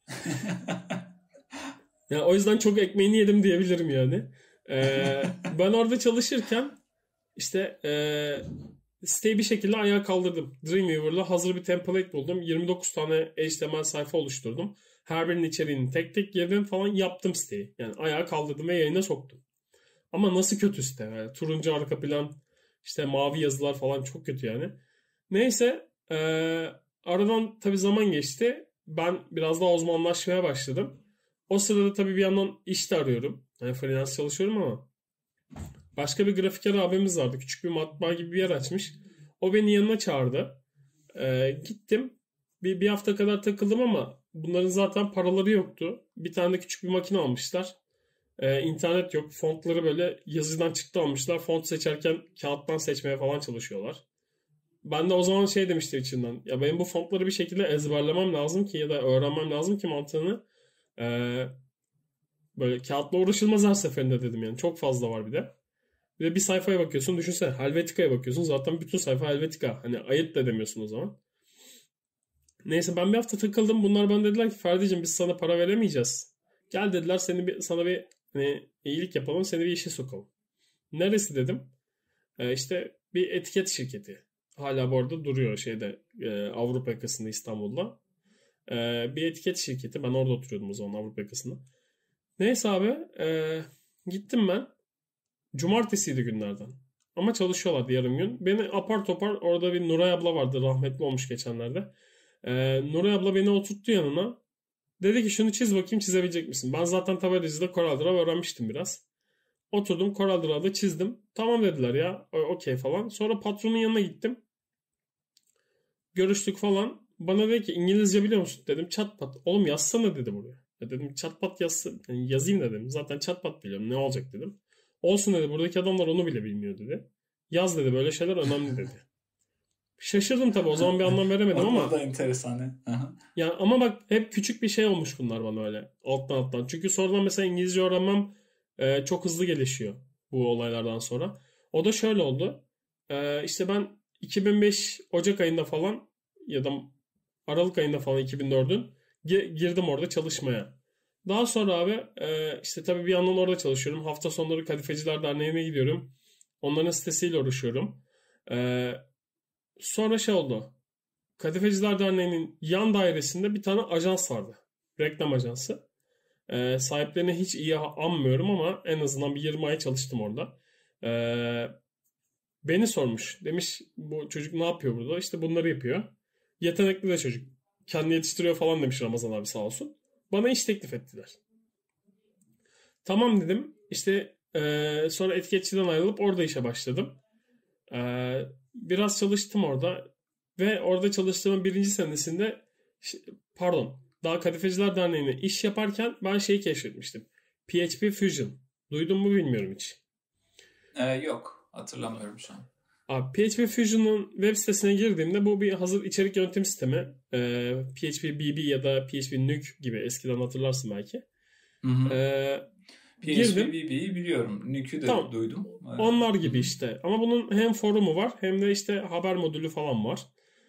S1: Yani o yüzden çok ekmeğini yedim diyebilirim yani. Ben orada çalışırken işte siteyi bir şekilde ayağa kaldırdım. Dreamweaver'la hazır bir template buldum. 29 tane HTML sayfa oluşturdum. Her birinin içeriğini tek tek girdim falan, yaptım siteyi. Yani ayağa kaldırdım ve yayına soktum. Ama nasıl kötü site. Yani turuncu arka plan, işte mavi yazılar falan, çok kötü yani. Neyse aradan tabii zaman geçti. Ben biraz daha uzmanlaşmaya başladım. O sırada tabii bir yandan iş de arıyorum. Yani freelance çalışıyorum ama başka bir grafiker abimiz vardı. Küçük bir matbaa gibi bir yer açmış. O beni yanına çağırdı. Gittim. Bir hafta kadar takıldım ama bunların zaten paraları yoktu. Bir tane de küçük bir makine almışlar. İnternet yok. Fontları böyle yazıdan çıktı almışlar. Font seçerken kağıttan seçmeye falan çalışıyorlar. Ben de o zaman demiştim içinden. Ya benim bu fontları bir şekilde ezberlemem lazım ki, ya da öğrenmem lazım ki mantığını. Böyle kağıtla uğraşılmaz her seferinde dedim yani. Çok fazla var bir de. Bir de bir sayfaya bakıyorsun, düşünsene Helvetica'ya bakıyorsun. Zaten bütün sayfa Helvetica. Hani ayırt da edemiyorsun o zaman. Neyse ben bir hafta takıldım. Bunlar bana dediler ki Ferdi'cim biz sana para veremeyeceğiz. Gel dediler, sana bir hani iyilik yapalım, seni bir işe sokalım. Neresi dedim. İşte bir etiket şirketi. Hala bu arada duruyor Avrupa yakasında, İstanbul'da. Bir etiket şirketi. Ben orada oturuyordum o zaman, Avrupa yakasında. Neyse abi Gittim ben. Cumartesiydi günlerden. Ama çalışıyorlardı yarım gün. Beni apar topar, orada bir Nuray abla vardı, rahmetli olmuş geçenlerde. Nuray abla beni oturttu yanına. Dedi ki şunu çiz bakayım, çizebilecek misin? Ben zaten Tabarecide CorelDRAW öğrenmiştim biraz. Oturdum CorelDRAW'da çizdim. Tamam dediler ya, okey falan. Sonra patronun yanına gittim. Görüştük falan. Bana dedi ki İngilizce biliyor musun? Dedim çat pat. Oğlum yazsana dedi buraya. Dedim çat pat yazsın. Yani yazayım dedim. Zaten çat pat biliyorum. Ne olacak dedim. Olsun dedi. Buradaki adamlar onu bile bilmiyor dedi. Yaz dedi. Böyle şeyler önemli dedi. Şaşırdım tabii. O zaman bir anlam veremedim ama.
S2: O da enteresan.
S1: Yani ama bak, hep küçük bir şey olmuş bunlar bana öyle. Alttan. Çünkü sonradan mesela İngilizce öğrenmem çok hızlı gelişiyor bu olaylardan sonra. O da şöyle oldu. İşte ben 2005 Ocak ayında falan ya da Aralık ayında falan 2004'ün girdim orada çalışmaya. Daha sonra abi işte tabii bir yandan orada çalışıyorum. Hafta sonları Kadifeciler Derneği'ne gidiyorum. Onların sitesiyle uğraşıyorum. Sonra şey oldu. Kadifeciler Derneği'nin yan dairesinde bir tane ajans vardı. Reklam ajansı. Sahiplerini hiç iyi anmıyorum ama en azından bir 20 ay çalıştım orada. Beni sormuş. Demiş bu çocuk ne yapıyor burada? İşte bunları yapıyor. Yetenekli de çocuk. Kendi yetiştiriyor falan demiş Ramazan abi, sağ olsun. Bana iş teklif ettiler. Tamam dedim. İşte sonra etiketçiden ayrılıp orada işe başladım. Biraz çalıştım orada. Ve orada çalıştığımın birinci senesinde, pardon, daha Kadifeciler Derneği'ne iş yaparken ben şeyi keşfetmiştim. PHP Fusion. Duydun mu bilmiyorum hiç.
S2: Yok. Hatırlamıyorum şu an.
S1: Abi, PHP Fusion'un web sitesine girdiğimde bu bir hazır içerik yönetim sistemi. PHP BB ya da PHP Nuke gibi, eskiden hatırlarsın belki.
S2: Hı hı. PHP
S1: Girdim.
S2: BB'yi biliyorum. Nuke'ü de
S1: Tamam.
S2: duydum.
S1: Onlar gibi işte. Ama bunun hem forumu var hem de işte haber modülü falan var.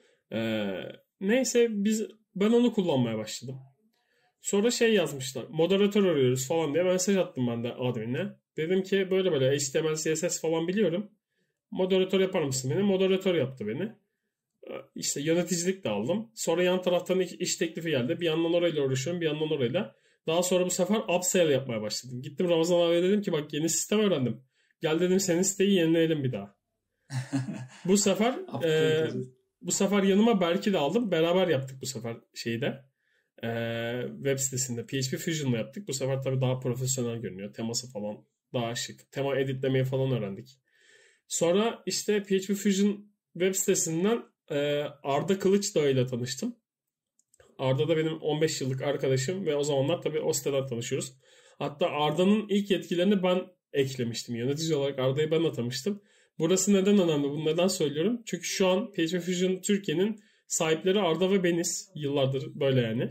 S1: Neyse ben onu kullanmaya başladım. Sonra şey yazmışlar. Moderatör arıyoruz falan diye mesaj attım ben de admin'e. Dedim ki böyle böyle HTML, CSS falan biliyorum. Moderatör yapar mısın beni? Moderatör yaptı beni. İşte yöneticilik de aldım. Sonra yan taraftan iş teklifi geldi. Bir yandan orayla uğraşıyorum, bir yandan orayla. Daha sonra bu sefer upsell yapmaya başladım. Gittim Ramazan abiye dedim ki bak, yeni sistem öğrendim. Gel dedim senin siteyi yenileyelim bir daha. Bu sefer bu sefer yanıma Berk'i de aldım. Beraber yaptık bu sefer şeyi de. Web sitesinde PHP Fusion'la yaptık. Bu sefer tabii daha profesyonel görünüyor. Teması falan daha şık. Tema editlemeyi falan öğrendik. Sonra işte PHP Fusion web sitesinden Arda Kılıçdağı ile tanıştım. Arda da benim 15 yıllık arkadaşım ve o zamanlar tabii o siteden tanışıyoruz. Hatta Arda'nın ilk yetkilerini ben eklemiştim. Yönetici olarak Arda'yı ben atamıştım. Burası neden önemli? Bunu neden söylüyorum? Çünkü şu an PHP Fusion Türkiye'nin sahipleri Arda ve beniz. Yıllardır böyle yani.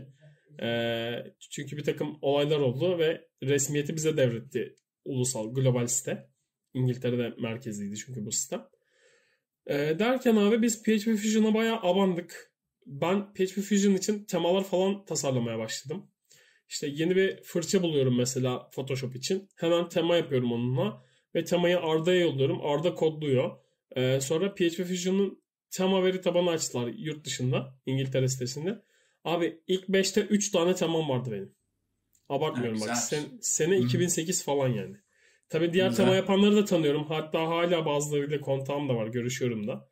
S1: Çünkü bir takım olaylar oldu ve resmiyeti bize devretti ulusal, global site. İngiltere'de merkezliydi çünkü bu sistem. Derken abi biz PHP Fusion'a bayağı abandık. Ben PHP Fusion için temalar falan tasarlamaya başladım. İşte yeni bir fırça buluyorum mesela Photoshop için. Hemen tema yapıyorum onunla. Ve temayı Arda'ya yolluyorum. Arda kodluyor. Sonra PHP Fusion'un tema veri tabanı açtılar yurt dışında. İngiltere sitesinde. Abi ilk 5'te 3 tane temam vardı benim. Abartmıyorum bak. Sene 2008 falan yani. Tabii diğer
S2: Güzel.
S1: tema yapanları da tanıyorum. Hatta hala bazılarıyla kontağım da var. Görüşüyorum da.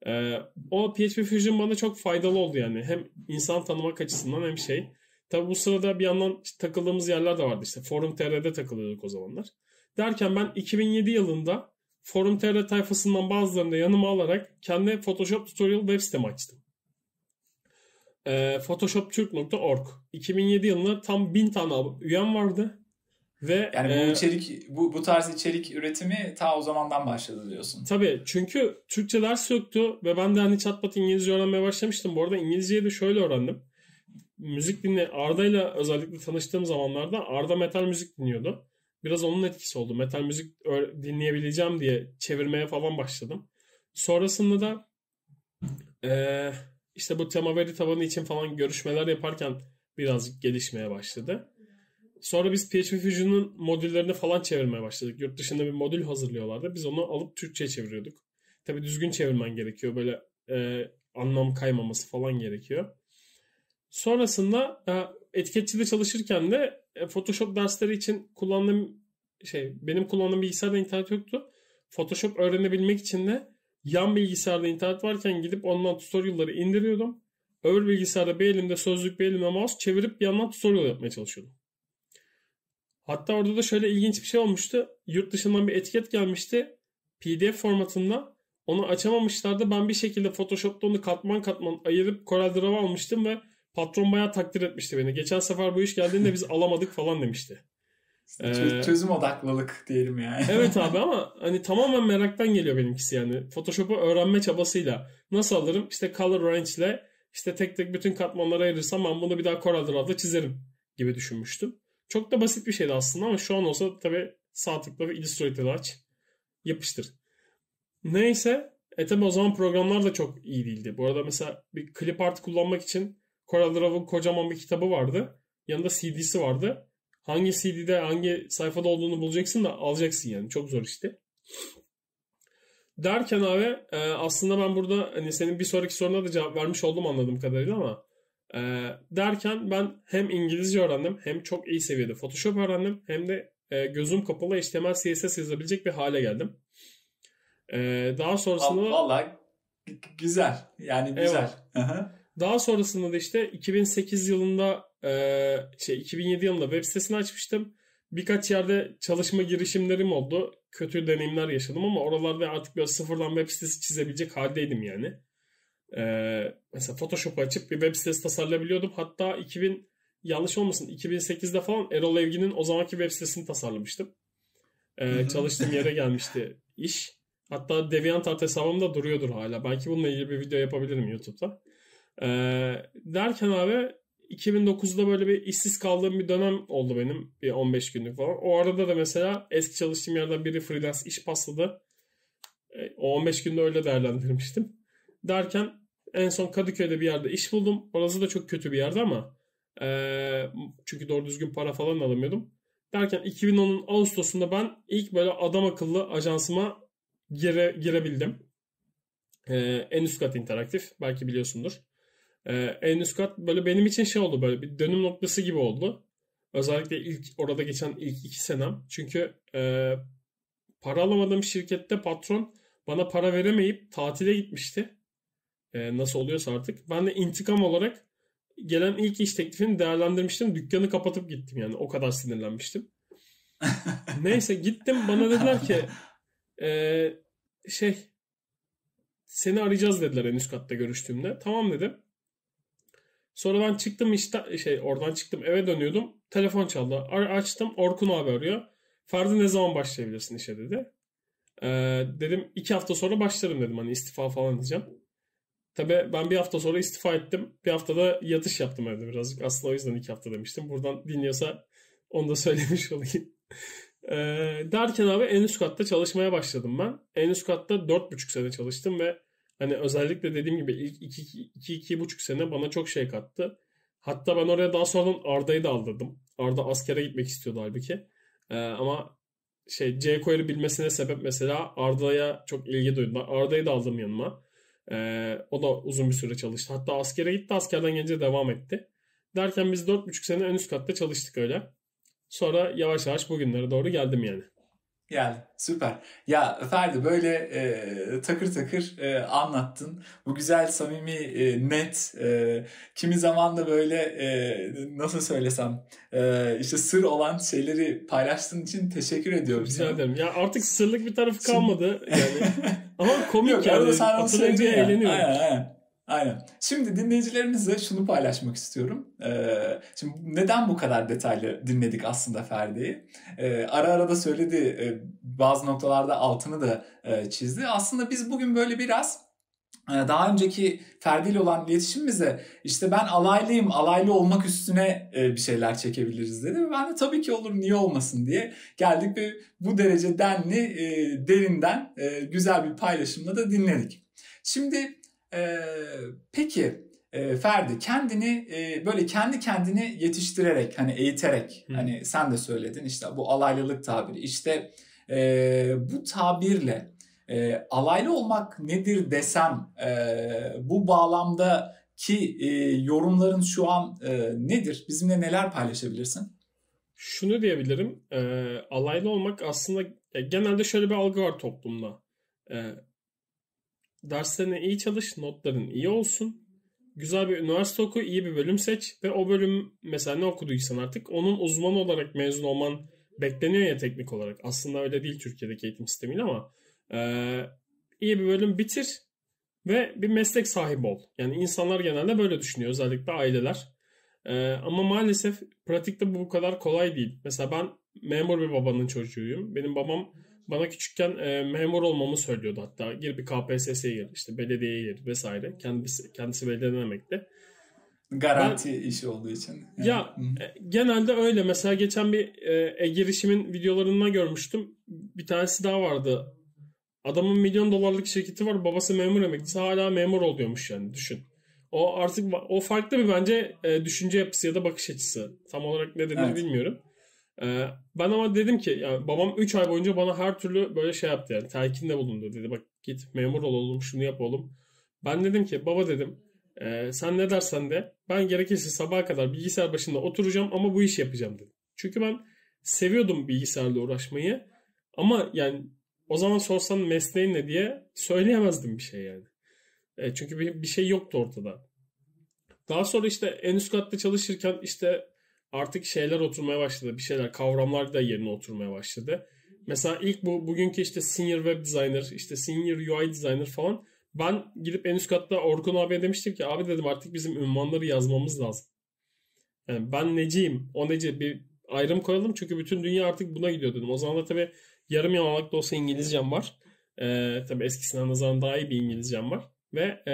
S1: O PHP Fusion bana çok faydalı oldu yani. Hem insan tanımak açısından hem şey. Tabii bu sırada bir yandan takıldığımız yerler de vardı işte. Forum.tr'de takılıyorduk o zamanlar. Derken ben 2007 yılında Forum.tr tayfasından bazılarını da yanıma alarak kendi Photoshop tutorial web sitemi açtım. Photoshopturk.org. 2007 yılında tam 1000 tane üyem vardı. Ve
S2: yani bu tarz içerik üretimi ta o zamandan başladı diyorsun.
S1: Tabii, çünkü Türkçe ders yoktu ve ben de hani çatpat İngilizce öğrenmeye başlamıştım. Bu arada İngilizceyi de şöyle öğrendim. Arda'yla özellikle tanıştığım zamanlarda Arda metal müzik dinliyordu. Biraz onun etkisi oldu. Metal müzik dinleyebileceğim diye çevirmeye falan başladım. Sonrasında da işte bu tema veri tabanı için falan görüşmeler yaparken birazcık gelişmeye başladı. Sonra biz PHP Fusion'un modüllerini falan çevirmeye başladık. Yurt dışında bir modül hazırlıyorlardı. Biz onu alıp Türkçe'ye çeviriyorduk. Tabii düzgün çevirmen gerekiyor. Böyle anlam kaymaması falan gerekiyor. Sonrasında etiketçide çalışırken de Photoshop dersleri için kullandığım benim kullandığım bilgisayarda internet yoktu. Photoshop öğrenebilmek için de yan bilgisayarda internet varken gidip ondan tutorial'ları indiriyordum. Öbür bilgisayarda bir elimde sözlük bir elimde mouse çevirip bir yandan tutorial yapmaya çalışıyordum. Hatta orada da şöyle ilginç bir şey olmuştu. Yurt dışından bir etiket gelmişti. PDF formatında. Onu açamamışlardı. Ben bir şekilde Photoshop'ta onu katman katman ayırıp CorelDRAW'a almıştım ve patron bayağı takdir etmişti beni. Geçen sefer bu iş geldiğinde biz alamadık falan demişti.
S2: Çözüm odaklılık diyelim yani.
S1: Evet abi ama hani tamamen meraktan geliyor benimkisi yani. Photoshop'u öğrenme çabasıyla. Nasıl alırım? İşte color range ile işte tek tek bütün katmanlara ayırırsam ben bunu bir daha CorelDRAW'da çizerim gibi düşünmüştüm. Çok da basit bir şeydi aslında ama şu an olsa tabii sağ tıkla ve Illustrator'ı aç. Yapıştır. Neyse. Tabii o zaman programlar da çok iyi değildi. Bu arada mesela bir clip art kullanmak için CorelDRAW'ın kocaman bir kitabı vardı. Yanında CD'si vardı. Hangi CD'de hangi sayfada olduğunu bulacaksın da alacaksın yani. Çok zor işte. Derken abi aslında ben burada hani senin bir sonraki soruna da cevap vermiş oldum anladığım kadarıyla ama derken ben hem İngilizce öğrendim hem çok iyi seviyede Photoshop öğrendim hem de gözüm kapalı HTML CSS yazabilecek bir hale geldim. Daha sonrasında
S2: vallahi güzel. Yani güzel.
S1: Daha sonrasında da işte 2008 yılında 2007 yılında web sitesini açmıştım. Birkaç yerde çalışma girişimlerim oldu. Kötü deneyimler yaşadım ama oralarda artık biraz sıfırdan web sitesi çizebilecek haldeydim yani. Mesela Photoshop'u açıp bir web sitesi tasarlayabiliyordum. Hatta yanlış olmasın 2008'de falan Erol Evgin'in o zamanki web sitesini tasarlamıştım. Çalıştığım yere gelmişti iş. Hatta DeviantArt hesabımda duruyordur hala. Belki bununla ilgili bir video yapabilirim YouTube'da. Derken abi 2009'da böyle bir işsiz kaldığım bir dönem oldu benim. Bir 15 günlük falan. O arada da mesela eski çalıştığım yerden biri freelance iş pasladı. O 15 günde öyle değerlendirmiştim. Derken en son Kadıköy'de bir yerde iş buldum. Orası da çok kötü bir yerdi ama çünkü doğru düzgün para falan alamıyordum. Derken 2010'un Ağustos'unda ben ilk böyle adam akıllı ajansıma girebildim. En üst kat interaktif. Belki biliyorsundur. En üst kat böyle benim için oldu, böyle bir dönüm noktası gibi oldu. Özellikle orada geçen ilk 2 senem. Çünkü para alamadığım şirkette patron bana para veremeyip tatile gitmişti. Nasıl oluyorsa artık. Ben de intikam olarak gelen ilk iş teklifini değerlendirmiştim. Dükkanı kapatıp gittim yani. O kadar sinirlenmiştim. Neyse gittim. Bana dediler ki seni arayacağız dediler en üst katta görüştüğümde. Tamam dedim. Sonra ben çıktım oradan çıktım eve dönüyordum. Telefon çaldı. Açtım. Orkun abi arıyor. Ferdi ne zaman başlayabilirsin işe dedi. Dedim 2 hafta sonra başlarım dedim. Hani istifa falan diyeceğim. Tabii ben bir hafta sonra istifa ettim. Bir haftada yatış yaptım evde birazcık. Aslında o yüzden 2 hafta demiştim. Buradan dinliyorsa onu da söylemiş olayım. Derken abi en üst katta çalışmaya başladım ben. En üst katta 4,5 sene çalıştım ve hani özellikle dediğim gibi ilk 2-2,5 sene bana çok şey kattı. Hatta ben oraya daha sonradan Arda'yı da aldırdım. Arda askere gitmek istiyordu halbuki. Ama J-Coil'i bilmesine sebep mesela Arda'ya çok ilgi duydular. Arda'yı da aldım yanıma. O da uzun bir süre çalıştı. Hatta askere gitti. Askerden gelince devam etti. Derken biz 4,5 sene en üst katta çalıştık öyle. Sonra yavaş yavaş bugünlere doğru geldim yani.
S2: Yani süper. Ya Ferdi böyle takır takır anlattın. Bu güzel, samimi, net, kimi zaman da böyle nasıl söylesem işte sır olan şeyleri paylaştığın için teşekkür ediyorum.
S1: Rica ederim. Ya artık sırlık bir tarafı kalmadı yani. Ama komik
S2: yok,
S1: yani. Hatırlayınca eğleniyorum.
S2: Aynen. Şimdi dinleyicilerimizle şunu paylaşmak istiyorum. Şimdi neden bu kadar detaylı dinledik aslında Ferdi'yi? Ara ara da söyledi, bazı noktalarda altını da çizdi. Aslında biz bugün böyle biraz daha önceki Ferdi ile olan iletişimimizde işte ben alaylıyım, alaylı olmak üstüne bir şeyler çekebiliriz dedi. Ve ben de tabii ki olur, niye olmasın diye geldik ve bu derece denli, derinden güzel bir paylaşımla da dinledik. Şimdi peki Ferdi kendini böyle kendi kendini yetiştirerek, hani eğiterek, hani sen de söyledin işte bu alaylılık tabiri, işte bu tabirle alaylı olmak nedir desem bu bağlamdaki yorumların şu an nedir? Bizimle neler paylaşabilirsin?
S1: şunu diyebilirim. Alaylı olmak aslında genelde şöyle bir algı var toplumda. E, Derslerine iyi çalış, notların iyi olsun. Güzel bir üniversite oku, iyi bir bölüm seç ve o bölüm mesela ne okuduysan artık onun uzmanı olarak mezun olman bekleniyor ya teknik olarak. Aslında öyle değil Türkiye'deki eğitim sistemiyle ama e, iyi bir bölüm bitir ve bir meslek sahibi ol. Yani insanlar genelde böyle düşünüyor, özellikle aileler. Ama maalesef pratikte bu kadar kolay değil. Mesela ben memur bir babanın çocuğuyum. Benim babam bana küçükken memur olmamı söylüyordu hatta. Gir bir KPSS'ye gir, işte belediyeye gir vesaire. Kendisi belediyeden emekli. Ben
S2: Garanti işi olduğu için. Yani.
S1: ya genelde öyle. Mesela geçen bir e-girişimin videolarından görmüştüm. Bir tanesi daha vardı. Adamın milyon dolarlık şirketi var. Babası memur emeklisi. Hala memur oluyormuş yani. Düşün. O artık o farklı bir bence düşünce yapısı ya da bakış açısı. Tam olarak ne denir
S2: Evet.
S1: bilmiyorum. Ben ama dedim ki yani babam 3 ay boyunca bana her türlü böyle şey yaptı yani. Telkinde bulundu. Dedi bak git memur ol oğlum, şunu yap oğlum. Ben dedim ki baba dedim sen ne dersen de ben gerekirse sabaha kadar bilgisayar başında oturacağım ama bu işi yapacağım dedim. Çünkü ben seviyordum bilgisayarla uğraşmayı. Ama yani o zaman sorsan mesleğin ne diye söyleyemezdim bir şey yani. Çünkü bir şey yoktu ortada. Daha sonra işte en üst katta çalışırken işte artık şeyler oturmaya başladı. Bir şeyler, kavramlar da yerine oturmaya başladı. Mesela ilk bugünkü işte senior web designer, işte senior UI designer falan. Ben gidip en üst katta Orkun abiye demiştim ki abi dedim artık bizim ünvanları yazmamız lazım. Yani ben neciyim, o neci bir ayrım koyalım çünkü bütün dünya artık buna gidiyor dedim. O zaman da tabii yarım yamalak da olsa İngilizcem var. Tabii eskisinden nazaran daha iyi bir İngilizcem var. Ve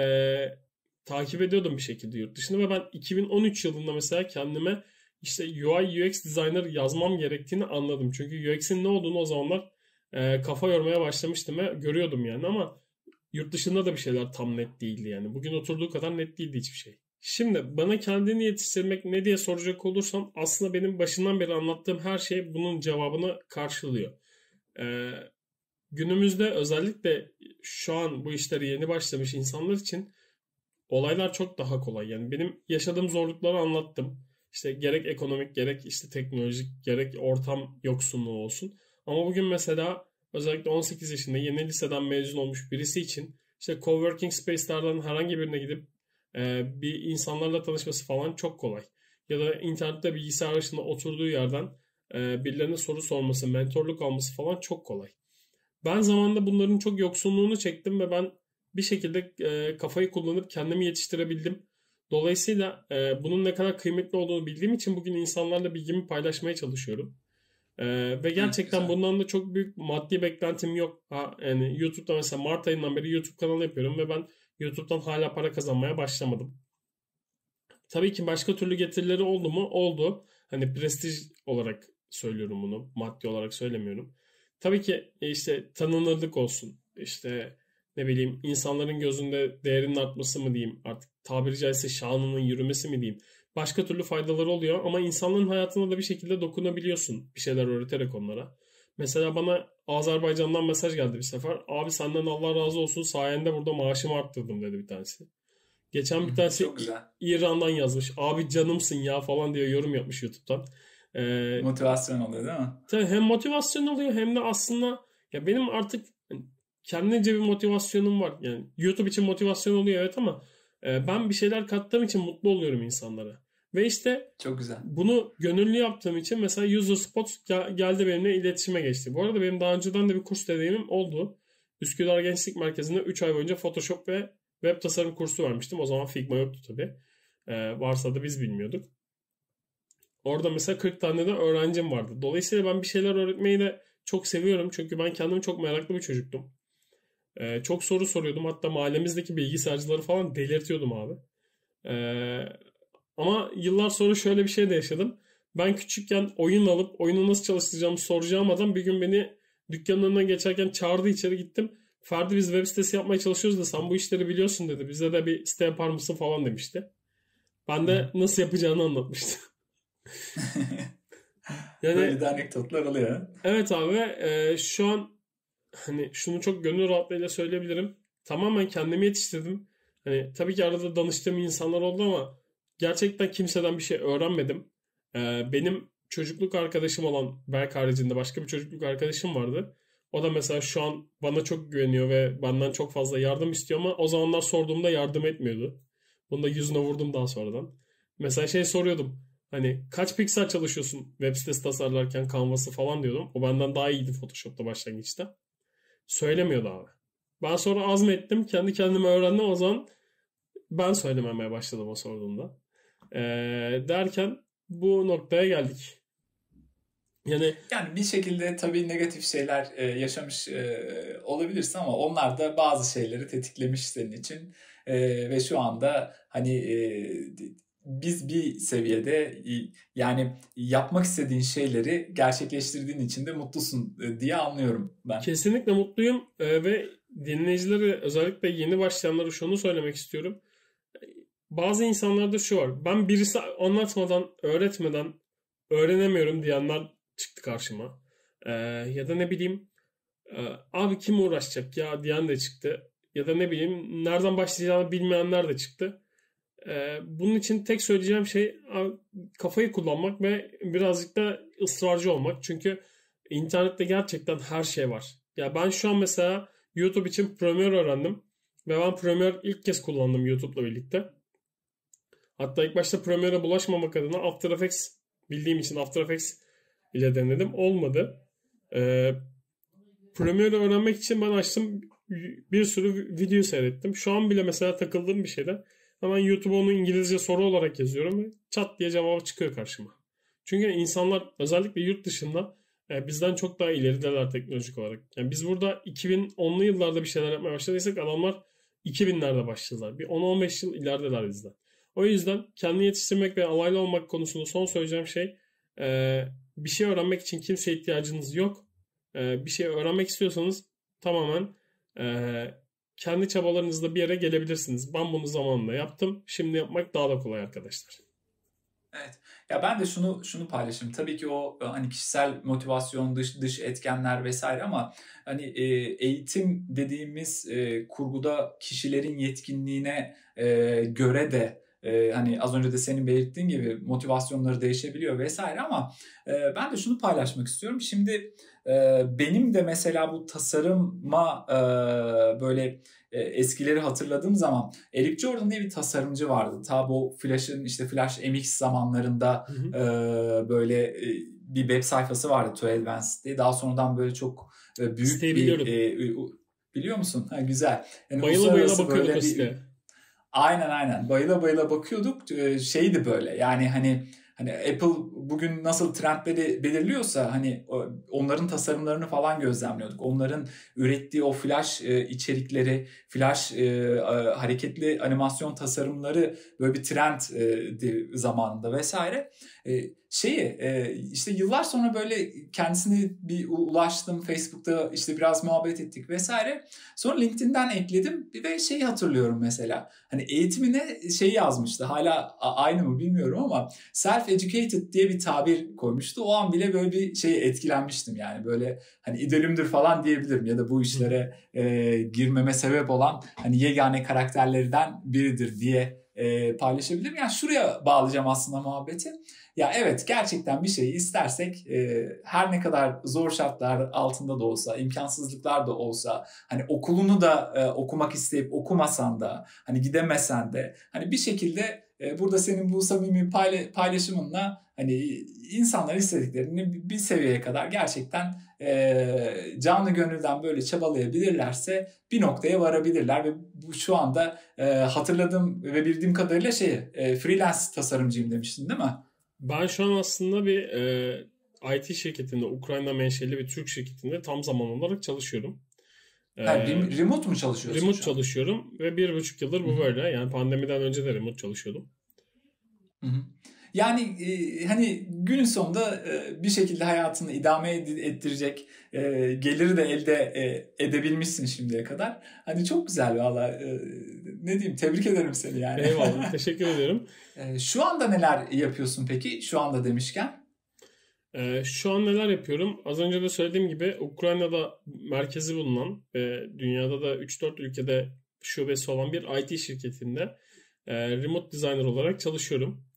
S1: takip ediyordum bir şekilde yurt dışında ve ben 2013 yılında mesela kendime işte UI UX designer yazmam gerektiğini anladım. Çünkü UX'in ne olduğunu o zamanlar kafa yormaya başlamıştım ve görüyordum yani ama yurt dışında da bir şeyler tam net değildi yani. Bugün oturduğu kadar net değildi hiçbir şey. Şimdi bana kendini yetiştirmek ne diye soracak olursan aslında benim başından beri anlattığım her şey bunun cevabını karşılıyor. Ee, Günümüzde özellikle şu an bu işleri yeni başlamış insanlar için olaylar çok daha kolay. Yani benim yaşadığım zorlukları anlattım. İşte gerek ekonomik gerek işte teknolojik gerek ortam yoksunluğu olsun. Ama bugün mesela özellikle 18 yaşında yeni liseden mezun olmuş birisi için işte coworking space'lerden herhangi birine gidip bir insanlarla tanışması falan çok kolay. Ya da internette bilgisayar başında oturduğu yerden birilerine soru sorması, mentorluk alması falan çok kolay. Ben zamanında bunların çok yoksunluğunu çektim ve ben bir şekilde kafayı kullanıp kendimi yetiştirebildim. Dolayısıyla bunun ne kadar kıymetli olduğunu bildiğim için bugün insanlarla bilgimi paylaşmaya çalışıyorum. Ve
S2: Hı,
S1: gerçekten
S2: güzel.
S1: bundan da çok büyük maddi beklentim yok. Yani YouTube'da mesela Mart ayından beri YouTube kanalı yapıyorum ve ben YouTube'dan hala para kazanmaya başlamadım. Tabii ki başka türlü getirileri oldu mu? Oldu. Hani prestij olarak söylüyorum bunu. Maddi olarak söylemiyorum. Tabii ki işte tanınırlık olsun. İşte ne bileyim insanların gözünde değerinin artması mı diyeyim. Artık tabiri caizse şanının yürümesi mi diyeyim. Başka türlü faydaları oluyor ama insanların hayatına da bir şekilde dokunabiliyorsun. Bir şeyler öğreterek onlara. Mesela bana Azerbaycan'dan mesaj geldi bir sefer. Abi senden Allah razı olsun sayende burada maaşımı arttırdım dedi bir tanesi. Geçen bir tanesi
S2: Çok güzel.
S1: İran'dan yazmış. Abi canımsın ya falan diye yorum yapmış YouTube'dan. Ee,
S2: Motivasyon oluyor değil mi?
S1: tabii hem motivasyon oluyor hem de aslında ya benim artık kendince bir motivasyonum var. Yani YouTube için motivasyon oluyor evet ama ben bir şeyler kattığım için mutlu oluyorum insanlara. Ve işte
S2: Çok güzel.
S1: bunu gönüllü yaptığım için mesela User Spot geldi benimle iletişime geçti. Bu arada benim daha önceden de bir kurs deneyimim oldu. Üsküdar Gençlik Merkezi'nde 3 ay boyunca Photoshop ve web tasarım kursu vermiştim. O zaman Figma yoktu tabii. Varsa da biz bilmiyorduk. Orada mesela 40 tane de öğrencim vardı. Dolayısıyla ben bir şeyler öğretmeyi de çok seviyorum. Çünkü ben kendim çok meraklı bir çocuktum. Çok soru soruyordum. Hatta mahallemizdeki bilgisayarcıları falan delirtiyordum abi. Ee, Ama yıllar sonra şöyle bir şey de yaşadım. Ben küçükken oyun alıp oyunu nasıl çalıştıracağımı soracağım adam bir gün beni dükkanın önünden geçerken çağırdı, içeri gittim. Ferdi biz web sitesi yapmaya çalışıyoruz da sen bu işleri biliyorsun dedi. Bize de bir site yapar mısın falan demişti. Ben
S2: Hı.
S1: de nasıl yapacağını anlatmıştım. Yani
S2: Böyle de anekdotlar oluyor.
S1: evet abi şu an hani şunu çok gönül rahatlığıyla söyleyebilirim. Tamamen kendimi yetiştirdim. Hani tabii ki arada danıştığım insanlar oldu ama gerçekten kimseden bir şey öğrenmedim. Benim çocukluk arkadaşım olan Berk haricinde başka bir çocukluk arkadaşım vardı. O da mesela şu an bana çok güveniyor ve benden çok fazla yardım istiyor ama o zamanlar sorduğumda yardım etmiyordu. Bunu da yüzüne vurdum daha sonradan. Mesela şey soruyordum. Hani kaç piksel çalışıyorsun web sitesi tasarlarken Canvas'ı falan diyordum. O benden daha iyiydi Photoshop'ta başlangıçta. Söylemiyordu abi. Ben sonra azmettim. Kendi kendime öğrendim. O zaman ben söylememeye başladım o sorduğumda. Derken bu noktaya geldik.
S2: Yani bir şekilde tabii negatif şeyler yaşamış olabilirsin ama onlar da bazı şeyleri tetiklemiş senin için. Ve şu anda hani biz bir seviyede yani yapmak istediğin şeyleri gerçekleştirdiğin için de mutlusun diye anlıyorum ben.
S1: Kesinlikle mutluyum ve dinleyicilere özellikle yeni başlayanlara şunu söylemek istiyorum. Bazı insanlarda şu var. Ben birisi anlatmadan, öğretmeden öğrenemiyorum diyenler çıktı karşıma. Ya da ne bileyim abi kim uğraşacak ya diyen de çıktı. Ya da ne bileyim nereden başlayacağını bilmeyenler de çıktı. Bunun için tek söyleyeceğim şey kafayı kullanmak ve birazcık da ısrarcı olmak. Çünkü internette gerçekten her şey var. Ya ben şu an mesela YouTube için Premiere öğrendim. Ve ben Premiere ilk kez kullandım YouTube'la birlikte. Hatta ilk başta Premiere'e bulaşmamak adına After Effects bildiğim için After Effects ile denedim. Olmadı. Premiere'ı öğrenmek için ben açtım. Bir sürü video seyrettim. Şu an bile mesela takıldığım bir şeyde hemen YouTube'a onu İngilizce soru olarak yazıyorum ve çat diye cevabı çıkıyor karşıma. Çünkü insanlar özellikle yurt dışında bizden çok daha ilerideler teknolojik olarak. Yani biz burada 2010'lu yıllarda bir şeyler yapmaya başladıysak adamlar 2000'lerde başladılar. Bir 10-15 yıl ilerideler bizden. O yüzden kendini yetiştirmek ve alaylı olmak konusunda son söyleyeceğim şey bir şey öğrenmek için kimseye ihtiyacınız yok. Bir şey öğrenmek istiyorsanız tamamen kendi çabalarınızla bir yere gelebilirsiniz. Ben bunu zamanında yaptım. Şimdi yapmak daha da kolay arkadaşlar.
S2: Evet. Ya ben de şunu paylaşayım. Tabii ki o hani kişisel motivasyon, dış etkenler vesaire ama hani eğitim dediğimiz kurguda kişilerin yetkinliğine göre de hani az önce de senin belirttiğin gibi motivasyonları değişebiliyor vesaire ama ben de şunu paylaşmak istiyorum. Şimdi benim de mesela bu tasarıma böyle eskileri hatırladığım zaman Eric Jordan diye bir tasarımcı vardı. Ta bu Flash'ın işte Flash MX zamanlarında böyle bir web sayfası vardı To Advance diye. Daha sonradan böyle çok büyük bir biliyor musun? Ha, güzel. Yani
S1: bayıla bayıla bakıyorduk o siteye.
S2: Aynen. Bayıla bayıla bakıyorduk. Şeydi böyle yani hani Apple bugün nasıl trendleri belirliyorsa hani onların tasarımlarını falan gözlemliyorduk. Onların ürettiği o flash içerikleri, flash hareketli animasyon tasarımları böyle bir trend zamanında vesaire. İşte yıllar sonra böyle kendisine bir ulaştım. Facebook'ta işte biraz muhabbet ettik vesaire. Sonra LinkedIn'den ekledim ve şeyi hatırlıyorum mesela. Hani eğitimine şey yazmıştı. Hala aynı mı bilmiyorum ama self-educated diye bir tabir koymuştu. O an bile böyle bir şeye etkilenmiştim yani. Böyle hani idolümdür falan diyebilirim ya da bu işlere girmeme sebep olan hani yegane karakterlerden biridir diye paylaşabilirim. Yani şuraya bağlayacağım aslında muhabbeti. Ya evet gerçekten bir şeyi istersek her ne kadar zor şartlar altında da olsa, imkansızlıklar da olsa hani okulunu da okumak isteyip okumasan da hani gidemesen de hani bir şekilde burada senin bu samimi paylaşımınla hani insanlar istediklerini bir seviyeye kadar gerçekten canlı gönülden böyle çabalayabilirlerse bir noktaya varabilirler ve bu şu anda hatırladığım ve bildiğim kadarıyla freelance tasarımcıyım demiştin değil mi?
S1: Ben şu an aslında bir IT şirketinde, Ukrayna menşeli bir Türk şirketinde tam zaman olarak çalışıyorum.
S2: Yani remote mu çalışıyorsun?
S1: Remote çalışıyorum ve 1,5 yıldır bu böyle. Yani pandemiden önce de remote çalışıyordum.
S2: Hı-hı. Yani hani günün sonunda bir şekilde hayatını idame ettirecek geliri de elde edebilmişsin şimdiye kadar. Hani çok güzel valla. Ne diyeyim, tebrik ederim seni yani.
S1: Eyvallah, teşekkür ederim.
S2: Şu anda neler yapıyorsun peki? Şu anda demişken.
S1: Şu an neler yapıyorum? Az önce de söylediğim gibi Ukrayna'da merkezi bulunan ve dünyada da 3-4 ülkede şubesi olan bir IT şirketinde remote designer olarak çalışıyorum.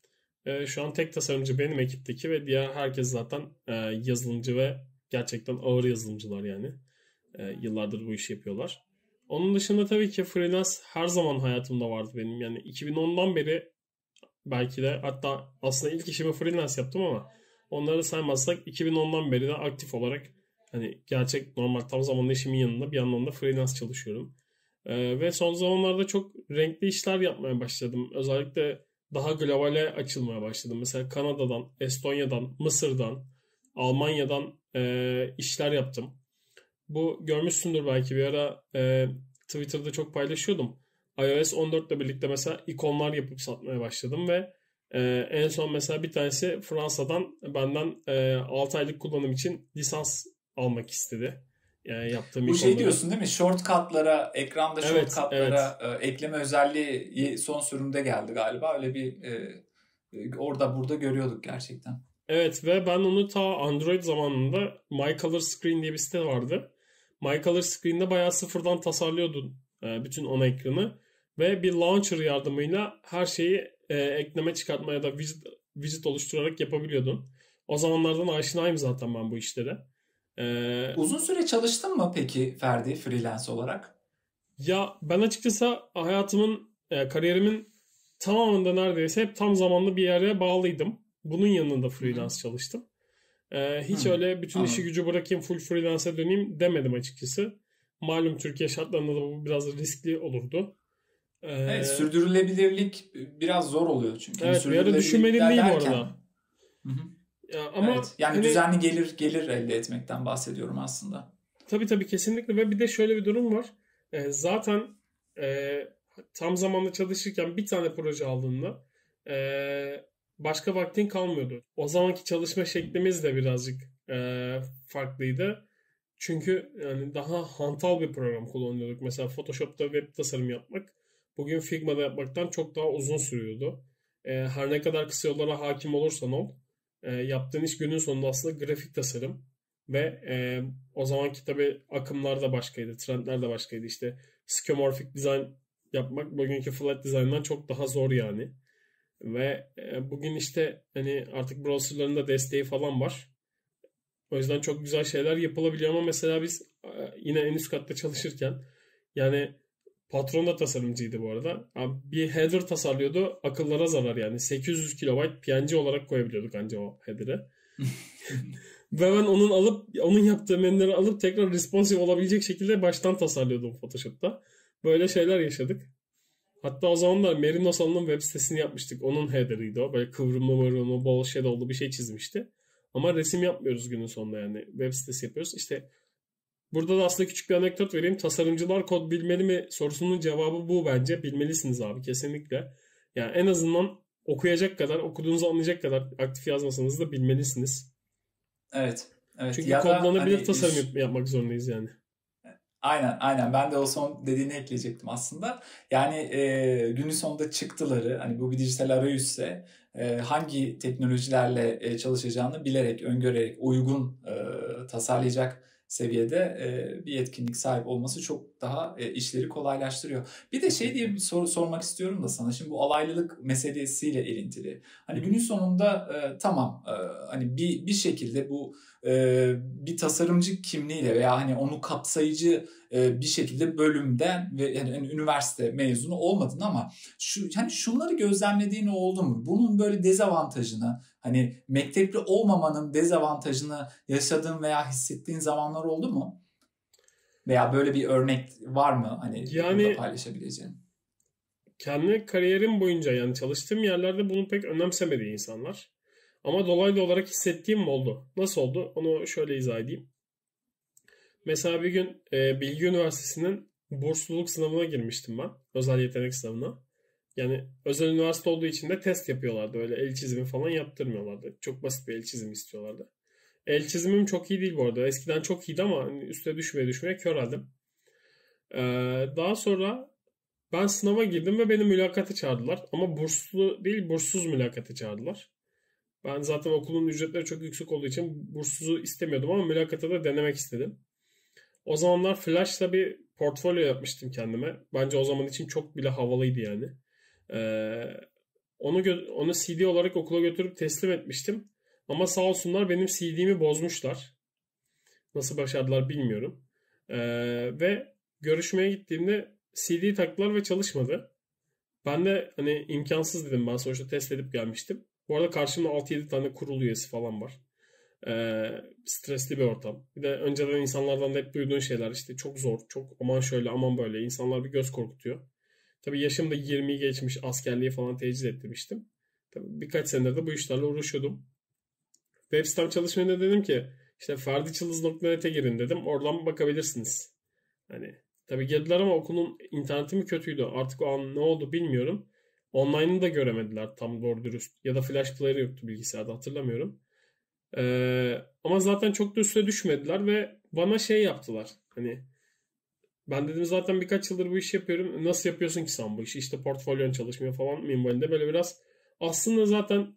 S1: Şu an tek tasarımcı benim ekipteki ve diğer herkes zaten yazılımcı ve gerçekten ağır yazılımcılar yani. Yıllardır bu işi yapıyorlar. Onun dışında tabii ki freelance her zaman hayatımda vardı benim. Yani 2010'dan beri belki de, hatta aslında ilk işimi freelance yaptım ama onları saymazsak 2010'dan beri de aktif olarak hani gerçek normal tam zamanlı işimin yanında bir yandan da freelance çalışıyorum. Ve son zamanlarda çok renkli işler yapmaya başladım. Özellikle daha globale açılmaya başladım. Mesela Kanada'dan, Estonya'dan, Mısır'dan, Almanya'dan işler yaptım. Bu görmüşsündür belki, bir ara Twitter'da çok paylaşıyordum. iOS 14 ile birlikte mesela ikonlar yapıp satmaya başladım ve en son mesela bir tanesi Fransa'dan benden 6 aylık kullanım için lisans almak istedi. Yaptığım
S2: Bu
S1: ikonları.
S2: diyorsun değil mi? Shortcut'lara, ekranda
S1: Evet,
S2: shortcut'lara ekleme özelliği son sürümde geldi galiba. Öyle bir orada burada görüyorduk gerçekten.
S1: Evet ve ben onu ta Android zamanında My Color Screen diye bir site vardı. My Color Screen'de bayağı sıfırdan tasarlıyordun bütün ana ekranı. Ve bir launcher yardımıyla her şeyi ekleme çıkartma ya da widget oluşturarak yapabiliyordun. O zamanlardan aşinayım zaten ben bu işlere.
S2: Uzun süre çalıştın mı peki Ferdi freelance olarak?
S1: Ya ben açıkçası hayatımın, kariyerimin tamamında neredeyse hep tam zamanlı bir yere bağlıydım. Bunun yanında freelance çalıştım. Hiç öyle bütün işi gücü bırakayım full freelance'e döneyim demedim açıkçası. Malum Türkiye şartlarında da bu biraz riskli olurdu.
S2: Evet, sürdürülebilirlik biraz zor oluyor çünkü.
S1: Evet, bir ara düşünmedim değil bu arada.
S2: Hı hı.
S1: Ya ama
S2: evet, yani
S1: hani,
S2: düzenli gelir elde etmekten bahsediyorum aslında.
S1: tabii kesinlikle ve bir de şöyle bir durum var. Zaten e, tam zamanlı çalışırken bir tane proje aldığında başka vaktin kalmıyordu. O zamanki çalışma şeklimiz de birazcık farklıydı. Çünkü yani daha hantal bir program kullanıyorduk. Mesela Photoshop'ta web tasarım yapmak bugün Figma'da yapmaktan çok daha uzun sürüyordu. Her ne kadar kısa yollara hakim olursan ol, yaptığın iş günün sonunda aslında grafik tasarım ve o zamanki tabii akımlar da başkaydı, trendler de başkaydı. İşte skeuomorphic design yapmak bugünkü flat design'dan çok daha zor yani. Ve bugün işte hani artık browserların da desteği falan var. O yüzden çok güzel şeyler yapılabiliyor ama mesela biz yine en üst katta çalışırken yani patron da tasarımcıydı bu arada. Abi bir header tasarlıyordu. Akıllara zarar yani. 800 kilobayt PNG olarak koyabiliyorduk ancak o header'ı. Ve ben onun yaptığı menüleri alıp tekrar responsive olabilecek şekilde baştan tasarlıyordum Photoshop'ta. Böyle şeyler yaşadık. Hatta o zamanlar Merino Salon'un web sitesini yapmıştık. Onun header'ıydı o. Böyle kıvrımlı, bol shadow'lu bir şey çizmişti. Ama resim yapmıyoruz günün sonunda yani. Web sitesi yapıyoruz. İşte burada da aslında küçük bir anekdot vereyim. Tasarımcılar kod bilmeli mi sorusunun cevabı bu bence. Bilmelisiniz abi, kesinlikle. Yani en azından okuyacak kadar, okuduğunuzu anlayacak kadar aktif yazmasanız da bilmelisiniz.
S2: Evet. Evet.
S1: Çünkü
S2: Ya da
S1: kodlanabilir
S2: hani
S1: tasarım yapmak zorundayız yani.
S2: aynen ben de o son dediğini ekleyecektim aslında. Yani günün sonunda çıktıları hani bu bir dijital arayüzse hangi teknolojilerle çalışacağını bilerek, öngörerek, uygun tasarlayacak seviyede bir yetkinlik sahip olması çok daha işleri kolaylaştırıyor. Bir de şey diye bir soru sormak istiyorum da sana. Şimdi bu alaylılık meselesiyle ilintili. Hani günün sonunda tamam hani bir şekilde bu bir tasarımcı kimliğiyle veya hani onu kapsayıcı bir şekilde bölümden ve yani üniversite mezunu olmadın ama hani şunları gözlemlediğin oldu mu? Bunun böyle dezavantajını hani mektepli olmamanın dezavantajını yaşadığın veya hissettiğin zamanlar oldu mu? Veya böyle bir örnek var mı hani burada
S1: Yani
S2: paylaşabileceğin?
S1: kendi kariyerim boyunca yani çalıştığım yerlerde bunu pek önemsemedi insanlar. Ama dolaylı olarak hissettiğim oldu. Nasıl oldu? Onu şöyle izah edeyim. Mesela bir gün Bilgi Üniversitesi'nin bursluluk sınavına girmiştim ben. Özel yetenek sınavına. Yani özel üniversite olduğu için de test yapıyorlardı. Öyle el çizimi falan yaptırmıyorlardı. Çok basit bir el çizimi istiyorlardı. El çizimim çok iyi değil bu arada. Eskiden çok iyiydi ama hani üstüne düşmeye kör aldım. Daha sonra ben sınava girdim ve beni mülakata çağırdılar. Ama burslu değil, burssuz mülakata çağırdılar. Ben zaten okulun ücretleri çok yüksek olduğu için burssuzu istemiyordum ama mülakata da denemek istedim. O zamanlar Flash'la bir portfolyo yapmıştım kendime. Bence o zaman için çok bile havalıydı yani. Ee, Onu CD olarak okula götürüp teslim etmiştim. Ama sağ olsunlar benim CD'mi bozmuşlar. Nasıl başardılar bilmiyorum. Ve görüşmeye gittiğimde CD'yi taktılar ve çalışmadı. Ben de hani imkansız dedim. Ben sonuçta test edip gelmiştim. Bu arada karşımda 6-7 tane kurul üyesi falan var. Stresli bir ortam. Bir de önceden insanlardan da hep duyduğun şeyler işte çok zor, çok aman şöyle aman böyle. İnsanlar bir göz korkutuyor. Tabii yaşım da 20'yi geçmiş, askerliği falan tecil ettirmiştim. Tabii birkaç senedir de bu işlerle uğraşıyordum. Web sitem çalışmaya dedim ki işte ferdiçılız.net'e girin dedim. Oradan bakabilirsiniz. Hani tabii girdiler ama okulun interneti mi kötüydü? Artık o an ne oldu bilmiyorum. Online'ını da göremediler tam doğru dürüst. Ya da flash player yoktu bilgisayarda, hatırlamıyorum. Ama zaten çok da üstüne düşmediler ve bana şey yaptılar. Hani ben dedim zaten birkaç yıldır bu işi yapıyorum. Nasıl yapıyorsun ki sen bu işi? İşte portfolyon çalışmıyor falan minvalinde böyle biraz. Aslında zaten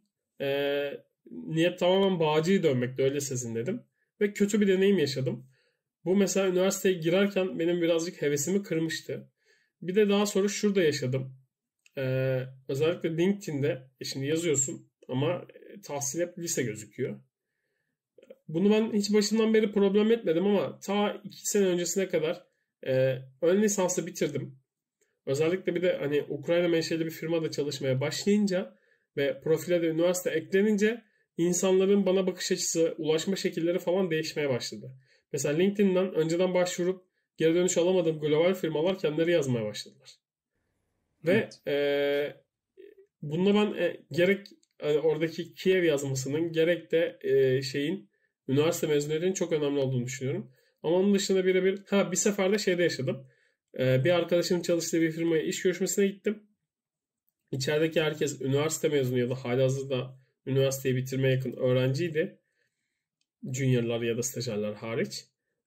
S1: niyet tamamen bağcıyı dönmekte, öyle sezinledim. Ve kötü bir deneyim yaşadım. Bu mesela üniversiteye girerken benim birazcık hevesimi kırmıştı. Bir de daha sonra şurada yaşadım. Özellikle LinkedIn'de şimdi yazıyorsun ama tahsil hep lise gözüküyor. Bunu ben hiç başından beri problem etmedim ama ta 2 sene öncesine kadar ön lisansı bitirdim. Özellikle bir de hani Ukrayna menşeli bir firmada çalışmaya başlayınca ve profile de üniversite eklenince insanların bana bakış açısı, ulaşma şekilleri falan değişmeye başladı. Mesela LinkedIn'den önceden başvurup geri dönüş alamadığım global firmalar kendileri yazmaya başladılar. Ve
S2: Evet.
S1: bununla ben gerek oradaki Kiev yazmasının gerek de şeyin üniversite mezuniyetinin çok önemli olduğunu düşünüyorum. Ama onun dışında birebir bir seferde şeyde yaşadım. Bir arkadaşımın çalıştığı bir firmaya iş görüşmesine gittim. İçerideki herkes üniversite mezunu ya da halihazırda üniversiteyi bitirmeye yakın öğrenciydi. Juniorlar ya da stajyerler hariç.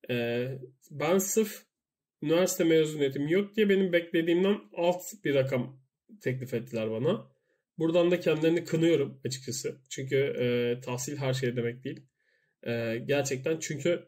S1: Ben sırf üniversite mezuniyetim yok diye benim beklediğimden alt bir rakam teklif ettiler bana. Buradan da kendilerini kınıyorum açıkçası. Çünkü tahsil her şey demek değil. Gerçekten çünkü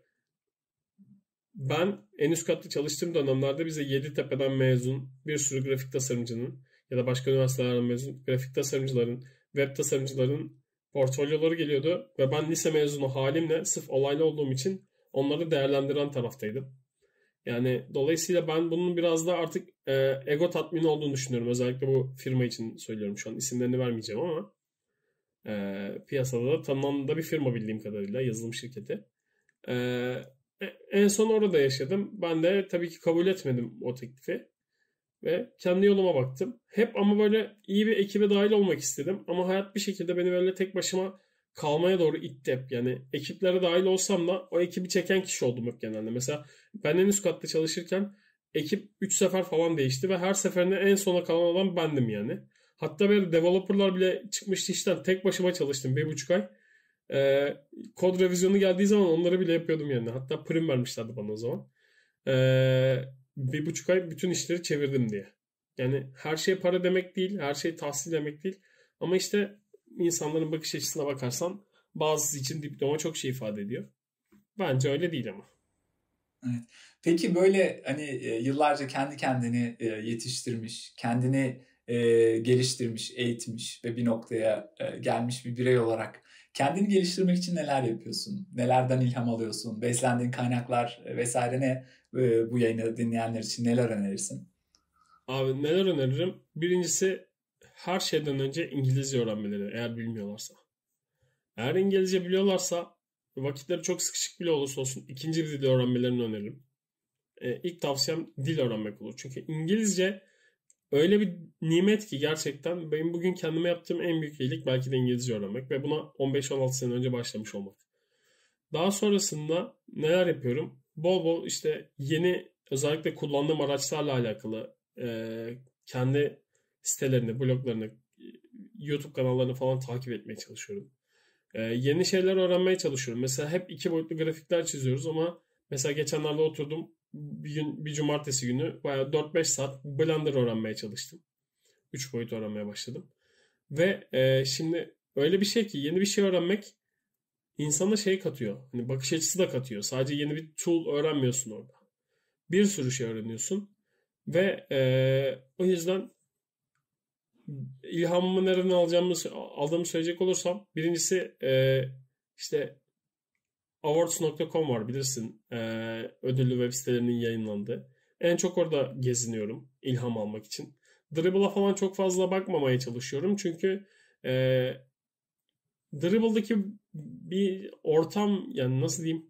S1: ben en üst katta çalıştığım dönemlerde bize Yeditepe'den mezun bir sürü grafik tasarımcının ya da başka üniversitelerden mezun grafik tasarımcıların, web tasarımcıların portfolyoları geliyordu ve ben lise mezunu halimle sırf olaylı olduğum için onları değerlendiren taraftaydım. Yani dolayısıyla ben bunun biraz da artık ego tatmini olduğunu düşünüyorum. Özellikle bu firma için söylüyorum şu an. İsimlerini vermeyeceğim ama piyasada da tanınan da bir firma bildiğim kadarıyla, yazılım şirketi. E, En son orada yaşadım. Ben de tabii ki kabul etmedim o teklifi. Ve kendi yoluma baktım. Hep ama böyle iyi bir ekibe dahil olmak istedim. Ama hayat bir şekilde beni böyle tek başıma kalmaya doğru itti hep. Yani ekiplere dahil olsam da o ekibi çeken kişi oldum hep genelde. Mesela ben en üst katta çalışırken ekip 3 sefer falan değişti ve her seferinde en sona kalan adam bendim yani. Hatta böyle developerlar bile çıkmıştı işten. Tek başıma çalıştım 1,5 ay. Kod revizyonu geldiği zaman onları bile yapıyordum yani. Hatta prim vermişlerdi bana o zaman. 1,5 ay bütün işleri çevirdim diye. Yani her şey para demek değil, her şey tahsil demek değil. Ama işte insanların bakış açısına bakarsan bazısı için diploma çok şey ifade ediyor. Bence öyle değil ama.
S2: Evet. Peki böyle hani yıllarca kendi kendini yetiştirmiş, kendini geliştirmiş, eğitmiş ve bir noktaya gelmiş bir birey olarak kendini geliştirmek için neler yapıyorsun? Nelerden ilham alıyorsun? Beslendiğin kaynaklar vesaire ne? Bu yayını dinleyenler için neler önerirsin?
S1: Abi neler öneririm? Birincisi her şeyden önce İngilizce öğrenmeleri eğer bilmiyorlarsa. Eğer İngilizce biliyorlarsa vakitleri çok sıkışık bile olursa olsun ikinci bir dil öğrenmelerini öneririm. İlk tavsiyem dil öğrenmek olur. Çünkü İngilizce öyle bir nimet ki gerçekten benim bugün kendime yaptığım en büyük iyilik belki de İngilizce öğrenmek ve buna 15-16 sene önce başlamış olmak. Daha sonrasında neler yapıyorum? Bol bol işte yeni özellikle kullandığım araçlarla alakalı kendi sitelerini, bloglarını, YouTube kanallarını falan takip etmeye çalışıyorum. Yeni şeyler öğrenmeye çalışıyorum. Mesela hep 2 boyutlu grafikler çiziyoruz ama mesela geçenlerde oturdum bir cumartesi günü bayağı 4-5 saat Blender öğrenmeye çalıştım. 3 boyut öğrenmeye başladım. Ve şimdi öyle bir şey ki yeni bir şey öğrenmek insana şey katıyor. Hani bakış açısı da katıyor. Sadece yeni bir tool öğrenmiyorsun orada. Bir sürü şey öğreniyorsun. Ve o yüzden ilhamımı nereden aldığımı söyleyecek olursam, birincisi işte awards.com var, bilirsin. Ödüllü web sitelerinin yayınlandığı. En çok orada geziniyorum ilham almak için. Dribble'a falan çok fazla bakmamaya çalışıyorum. Çünkü Dribble'daki bir ortam, yani nasıl diyeyim,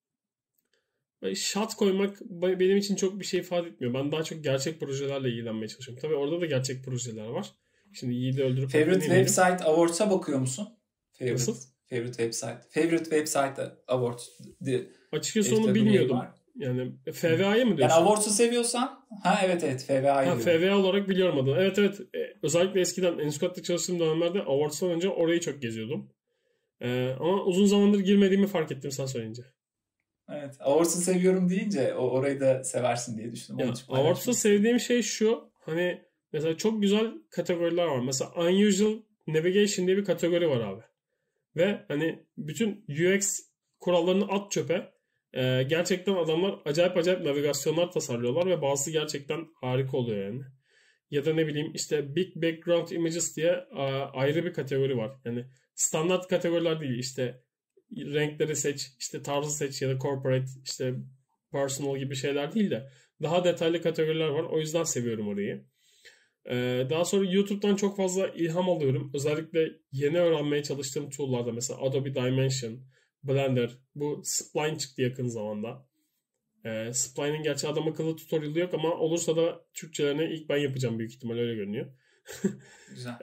S1: shot koymak benim için çok bir şey ifade etmiyor. Ben daha çok gerçek projelerle ilgilenmeye çalışıyorum. Tabii orada da gerçek projeler var. Şimdi Yiğit'i öldürüp
S2: Favorite
S1: öldürmeyelim.
S2: Website Awards'a bakıyor musun?
S1: Nasıl?
S2: Favorite Website Awards.
S1: Açıkçası onu bilmiyordum. Yani FVA'yı mı
S2: Yani
S1: diyorsun?
S2: Awards'u seviyorsan, evet FVA'yı diyorum.
S1: FVA olarak biliyorum adını. Evet. Özellikle eskiden Enskat'ta çalıştığım dönemlerde Awards'tan önce orayı çok geziyordum. Ama uzun zamandır girmediğimi fark ettim sen söyleyince.
S2: Evet. Awards'u seviyorum deyince orayı da seversin diye düşündüm.
S1: Ya, Awards'ta sevdiğim şey şu. Hani mesela çok güzel kategoriler var. Mesela Unusual Navigation diye bir kategori var abi. Ve hani bütün UX kurallarını at çöpe. Gerçekten adamlar acayip navigasyonlar tasarlıyorlar ve bazısı gerçekten harika oluyor yani. Ya da ne bileyim işte Big Background Images diye ayrı bir kategori var. Yani standart kategoriler değil, işte renkleri seç, işte tarzı seç ya da corporate, işte personal gibi şeyler değil de daha detaylı kategoriler var. O yüzden seviyorum orayı. Daha sonra YouTube'dan çok fazla ilham alıyorum. Özellikle yeni öğrenmeye çalıştığım tool'larda, mesela Adobe Dimension, Blender, bu Spline çıktı yakın zamanda. Spline'in gerçi adam akıllı tutorial'ı yok ama olursa da Türkçelerini ilk ben yapacağım, büyük ihtimal öyle görünüyor.
S2: Güzel.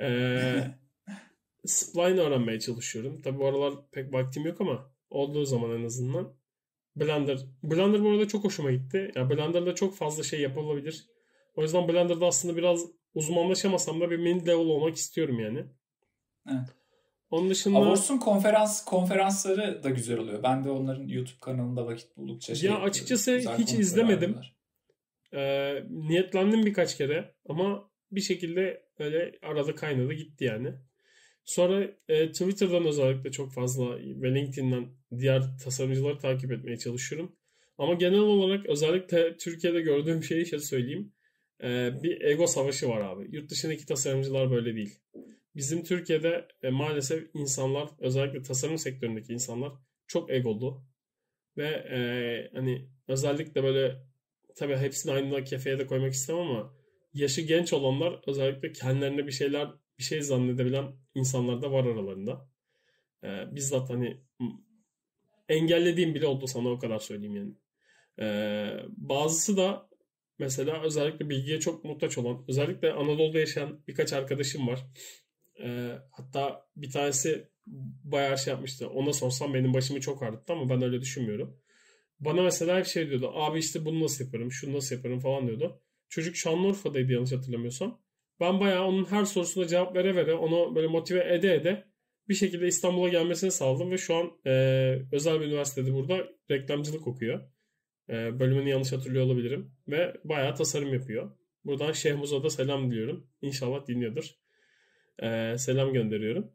S1: Spline öğrenmeye çalışıyorum. Tabi bu aralar pek vaktim yok ama olduğu zaman en azından. Blender bu arada çok hoşuma gitti. Ya Blender'da çok fazla şey yapılabilir. O yüzden Blender'da aslında biraz uzmanlaşamasam da bir mid level olmak istiyorum yani.
S2: Evet.
S1: Onun dışında
S2: Awards'un konferansları da güzel oluyor. Ben de onların YouTube kanalında vakit buldukça
S1: ya açıkçası hiç izlemedim. Niyetlendim birkaç kere ama bir şekilde öyle arada kaynadı gitti yani. Sonra Twitter'dan özellikle çok fazla ve LinkedIn'den diğer tasarımcıları takip etmeye çalışıyorum. Ama genel olarak özellikle Türkiye'de gördüğüm şeyi söyleyeyim. Bir ego savaşı var abi. Yurt dışındaki tasarımcılar böyle değil. Bizim Türkiye'de maalesef insanlar, özellikle tasarım sektöründeki insanlar çok egolu. Ve hani özellikle böyle, tabii hepsini aynı kefeye de koymak istemem ama yaşı genç olanlar özellikle kendilerine bir şey zannedebilen insanlar da var aralarında. Bizzat hani engellediğim bile oldu, sana o kadar söyleyeyim yani. Bazısı da mesela özellikle bilgiye çok muhtaç olan, özellikle Anadolu'da yaşayan birkaç arkadaşım var. Hatta bir tanesi bayağı şey yapmıştı. Ona sorsam benim başımı çok ağrıttı ama ben öyle düşünmüyorum. Bana mesela hep şey diyordu. Abi işte bunu nasıl yaparım, şunu nasıl yaparım falan diyordu. Çocuk Şanlıurfa'daydı yanlış hatırlamıyorsam. Ben bayağı onun her sorusuna cevap vere onu böyle motive ede bir şekilde İstanbul'a gelmesini sağladım ve şu an özel bir üniversitede burada reklamcılık okuyor. Bölümünü yanlış hatırlıyor olabilirim. Ve bayağı tasarım yapıyor. Buradan Şehmuz'a da selam diliyorum. İnşallah dinliyordur. Selam gönderiyorum.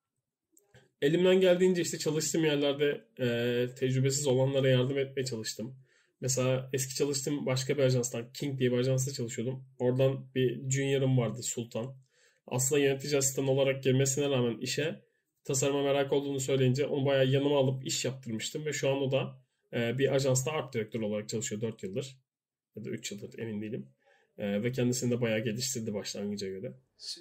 S1: Elimden geldiğince işte çalıştığım yerlerde tecrübesiz olanlara yardım etmeye çalıştım. Mesela eski çalıştığım başka bir ajanstan, King diye bir ajansta çalışıyordum. Oradan bir junior'ım vardı, Sultan. Aslında yönetici asistan olarak girmesine rağmen işe, tasarıma merak olduğunu söyleyince onu bayağı yanıma alıp iş yaptırmıştım. Ve şu an o da bir ajansta art direktör olarak çalışıyor 4 yıldır. Ya da 3 yıldır, emin değilim. Ve kendisini de bayağı geliştirdi başlangıca göre.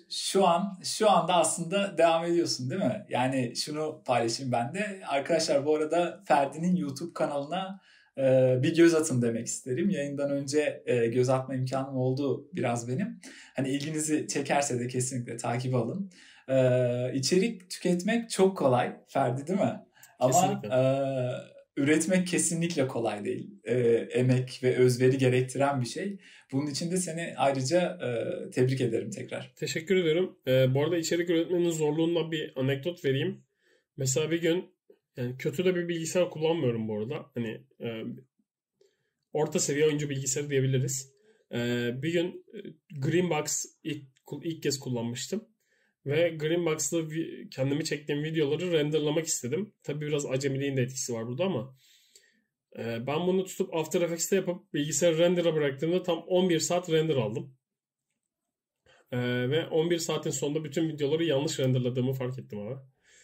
S2: Şu anda aslında devam ediyorsun değil mi? Yani şunu paylaşayım ben de. Arkadaşlar bu arada Ferdi'nin YouTube kanalına bir göz atın demek isterim. Yayından önce göz atma imkanım oldu biraz benim. Hani ilginizi çekerse de kesinlikle takip alın. İçerik tüketmek çok kolay Ferdi değil mi? Ama üretmek kesinlikle kolay değil. Emek ve özveri gerektiren bir şey. Bunun için de seni ayrıca tebrik ederim tekrar.
S1: Teşekkür ederim. Bu arada içerik üretmenin zorluğundan bir anekdot vereyim. Mesela bir gün, yani kötü de bir bilgisayar kullanmıyorum bu arada. Hani orta seviye oyuncu bilgisayarı diyebiliriz. Bir gün Greenbox ilk kez kullanmıştım. Ve Greenbox'la kendimi çektiğim videoları renderlamak istedim. Tabii biraz acemiliğin de etkisi var burada ama ben bunu tutup After Effects'te yapıp bilgisayarı render'a bıraktığımda tam 11 saat render aldım. Ve 11 saatin sonunda bütün videoları yanlış renderladığımı fark ettim abi.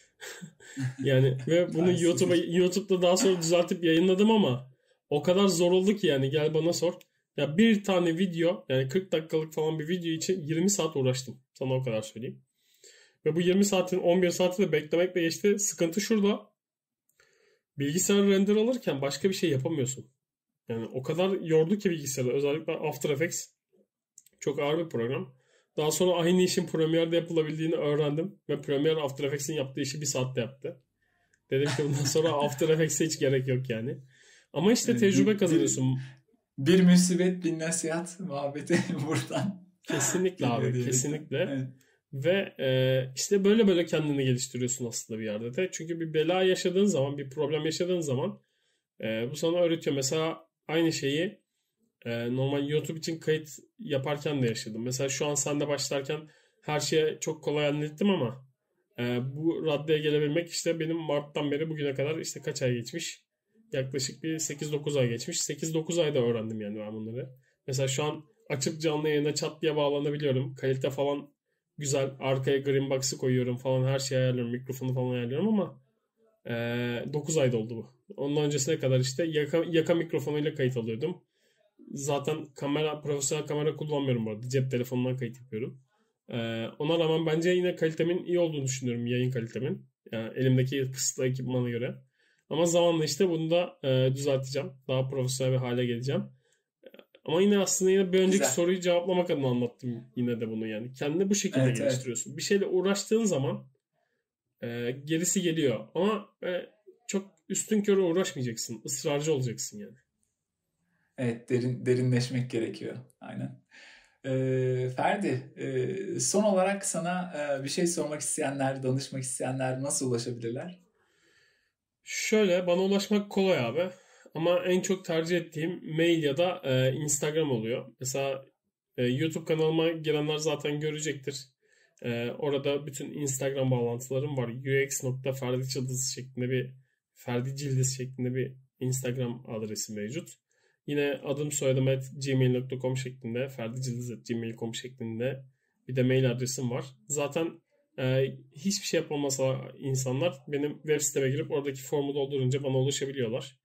S1: Yani ve bunu YouTube'da daha sonra düzeltip yayınladım ama o kadar zor oldu ki yani gel bana sor. Ya bir tane video yani 40 dakikalık falan bir video için 20 saat uğraştım. Sana o kadar söyleyeyim. Ve bu 20 saatin 11 saati de beklemekle geçti. Sıkıntı şurada. Bilgisayar render alırken başka bir şey yapamıyorsun. Yani o kadar yordu ki bilgisayarı. Özellikle After Effects çok ağır bir program. Daha sonra aynı işin Premiere'de yapılabildiğini öğrendim. Ve Premiere After Effects'in yaptığı işi bir saatte yaptı. Dedim ki bundan sonra After Effects'e hiç gerek yok yani. Ama işte tecrübe kazanıyorsun.
S2: Bir musibet bir nasihat muhabbeti buradan.
S1: Kesinlikle abi, kesinlikle. Evet. Ve işte böyle kendini geliştiriyorsun aslında bir yerde de. Çünkü bir bela yaşadığın zaman, bir problem yaşadığın zaman bu sana öğretiyor. Mesela aynı şeyi normal YouTube için kayıt yaparken de yaşadım. Mesela şu an sende başlarken her şeye çok kolay hallettim ama bu raddeye gelebilmek işte benim Mart'tan beri bugüne kadar işte kaç ay geçmiş? Yaklaşık bir 8-9 ay geçmiş. 8-9 ayda öğrendim yani ben bunları. Mesela şu an açıp canlı yayına çat diye bağlanabiliyorum. Kalite falan güzel. Arkaya green box'ı koyuyorum falan. Her şeyi ayarlıyorum. Mikrofonu falan ayarlıyorum ama 9 ayda oldu bu. Ondan öncesine kadar işte yaka mikrofonuyla kayıt alıyordum. Zaten profesyonel kamera kullanmıyorum bu arada. Cep telefonundan kayıt yapıyorum. Ona rağmen bence yine kalitemin iyi olduğunu düşünüyorum. Yayın kalitemin. Yani elimdeki kısıtlı ekipmana göre. Ama zamanla işte bunu da düzelteceğim. Daha profesyonel bir hale geleceğim. Ama yine aslında yine bir önceki soruyu cevaplamak adına anlattım yine de bunu yani. Kendini bu şekilde geliştiriyorsun. Evet. Bir şeyle uğraştığın zaman gerisi geliyor. Ama çok üstünkörü uğraşmayacaksın. Israrcı olacaksın yani.
S2: Evet, derinleşmek gerekiyor. Aynen. Ferdi, son olarak sana bir şey sormak isteyenler, danışmak isteyenler nasıl ulaşabilirler?
S1: Şöyle, bana ulaşmak kolay abi. Ama en çok tercih ettiğim mail ya da Instagram oluyor. Mesela YouTube kanalıma gelenler zaten görecektir. Orada bütün Instagram bağlantılarım var. ux.ferdicildız şeklinde bir Ferdicildis şeklinde bir Instagram adresi mevcut. Yine adım soyadım @gmail.com şeklinde, ferdicildis@gmail.com şeklinde bir de mail adresim var. Zaten hiçbir şey yapamasa insanlar benim web siteme girip oradaki formu doldurunca bana ulaşabiliyorlar.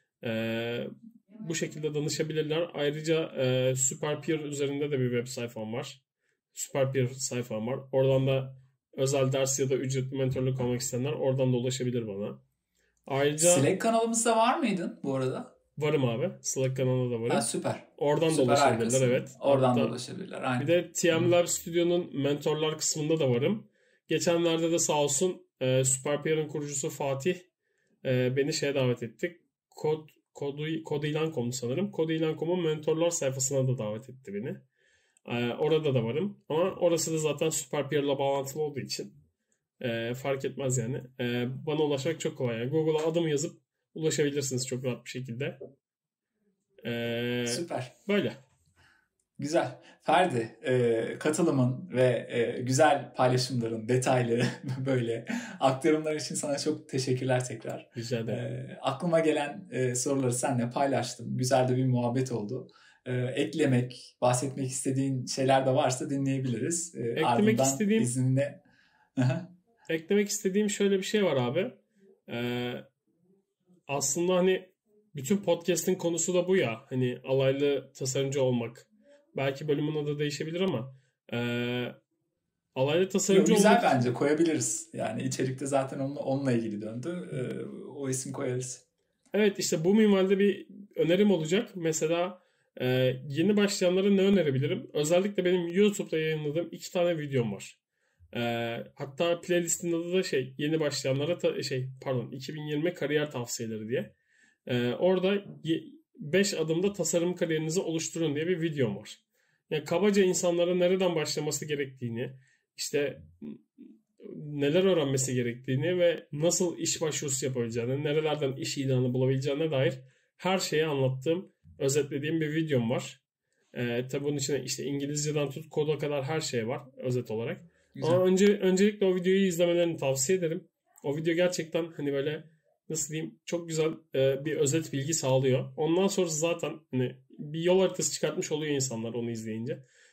S1: Bu şekilde danışabilirler. Ayrıca Superpeer üzerinde de bir web sayfam var. Superpeer sayfam var. Oradan da özel ders ya da ücretli mentorluk almak isteyenler oradan da ulaşabilir bana. Ayrıca
S2: Slack kanalımızda var mıydın bu arada?
S1: Varım abi. Slack kanalında da varım.
S2: Ha, süper.
S1: Oradan
S2: süper,
S1: da ulaşabilirler,
S2: harikasın.
S1: evet.
S2: Oradan da ulaşabilirler. Aynen.
S1: Bir de TM Lab Studio'nun mentorlar kısmında da varım. Geçenlerde de sağ olsun Superpeer'ın kurucusu Fatih beni şeye davet etti. Kodilan.com'du sanırım. Kodilan.com'un mentorlar sayfasına da davet etti beni. Orada da varım. Ama orası da zaten Superpeer'la bağlantılı olduğu için fark etmez yani. Bana ulaşmak çok kolay. Yani Google'a adımı yazıp ulaşabilirsiniz çok rahat bir şekilde.
S2: Süper.
S1: Böyle.
S2: Güzel. Ferdi, katılımın ve güzel paylaşımların, detaylı böyle aktarımlar için sana çok teşekkürler tekrar.
S1: Rica ederim.
S2: Aklıma gelen soruları seninle paylaştım. Güzel de bir muhabbet oldu. Eklemek, bahsetmek istediğin şeyler de varsa dinleyebiliriz.
S1: Eklemek istediğim
S2: izninle.
S1: Eklemek istediğim şöyle bir şey var abi. Aslında hani bütün podcast'in konusu da bu ya. Hani alaylı tasarımcı olmak. Belki bölümün adı değişebilir ama alaylı tasarımcı
S2: güzel
S1: olmak...
S2: bence koyabiliriz. Yani içerikte zaten onunla ilgili döndü. O isim koyarız.
S1: Evet, işte bu minvalde bir önerim olacak. Mesela yeni başlayanlara ne önerebilirim? Özellikle benim YouTube'da yayınladığım 2 tane videom var. Hatta playlistin adı da yeni başlayanlara 2020 kariyer tavsiyeleri diye. Orada 5 adımda tasarım kariyerinizi oluşturun diye bir videom var. Yani kabaca insanlara nereden başlaması gerektiğini, işte neler öğrenmesi gerektiğini ve nasıl iş başvurusu yapabileceğini, nerelerden iş ilanı bulabileceğine dair her şeyi anlattığım, özetlediğim bir videom var. Tabii bunun içinde işte İngilizceden tut koda kadar her şey var özet olarak. Güzel. Ama öncelikle o videoyu izlemelerini tavsiye ederim. O video gerçekten hani böyle nasıl diyeyim çok güzel bir özet bilgi sağlıyor. Ondan sonra zaten hani bir yol haritası çıkartmış oluyor insanlar onu izleyince.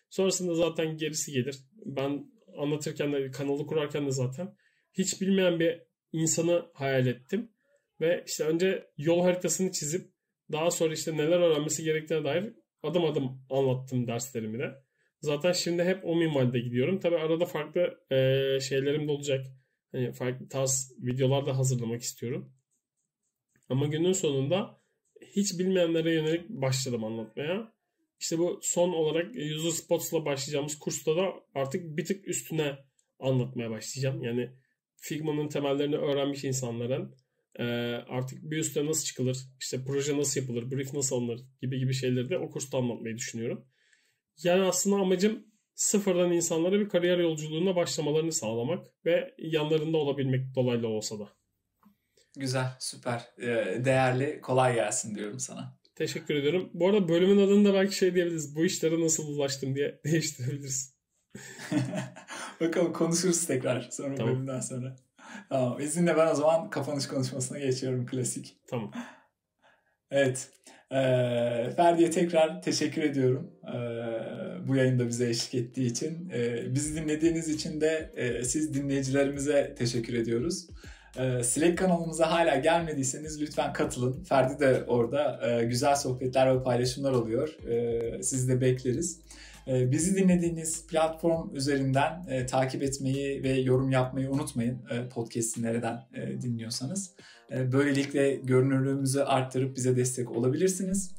S1: Sonrasında zaten gerisi gelir. Ben anlatırken de, kanalı kurarken de zaten hiç bilmeyen bir insanı hayal ettim. Ve işte önce yol haritasını çizip daha sonra işte neler öğrenmesi gerektiğine dair adım adım anlattım derslerimi de. Zaten şimdi hep o minvalde gidiyorum. Tabii arada farklı şeylerim de olacak. Hani farklı tarz videolar da hazırlamak istiyorum. Ama günün sonunda hiç bilmeyenlere yönelik başladım anlatmaya. İşte bu son olarak User Spots'la başlayacağımız kursta da artık bir tık üstüne anlatmaya başlayacağım. Yani Figma'nın temellerini öğrenmiş insanların artık bir üste nasıl çıkılır, işte proje nasıl yapılır, brief nasıl alınır gibi şeyleri de o kursta anlatmayı düşünüyorum. Yani aslında amacım sıfırdan insanlara bir kariyer yolculuğuna başlamalarını sağlamak ve yanlarında olabilmek dolaylı olsa da.
S2: Güzel, süper. Değerli, kolay gelsin diyorum sana.
S1: Teşekkür ediyorum. Bu arada bölümün adını da belki şey diyebiliriz. Bu işlere nasıl ulaştım diye değiştirebiliriz.
S2: Bakalım konuşuruz tekrar sonra
S1: Tamam.
S2: bölümden sonra. Tamam. İzinle ben o zaman kapanış konuşmasına geçiyorum klasik.
S1: Tamam.
S2: Evet. Ferdi'ye tekrar teşekkür ediyorum. Bu yayında bize eşlik ettiği için. Bizi dinlediğiniz için de siz dinleyicilerimize teşekkür ediyoruz. Slack kanalımıza hala gelmediyseniz lütfen katılın. Ferdi de orada güzel sohbetler ve paylaşımlar oluyor. Sizi de bekleriz. Bizi dinlediğiniz platform üzerinden takip etmeyi ve yorum yapmayı unutmayın. Podcast'i nereden dinliyorsanız. Böylelikle görünürlüğümüzü arttırıp bize destek olabilirsiniz.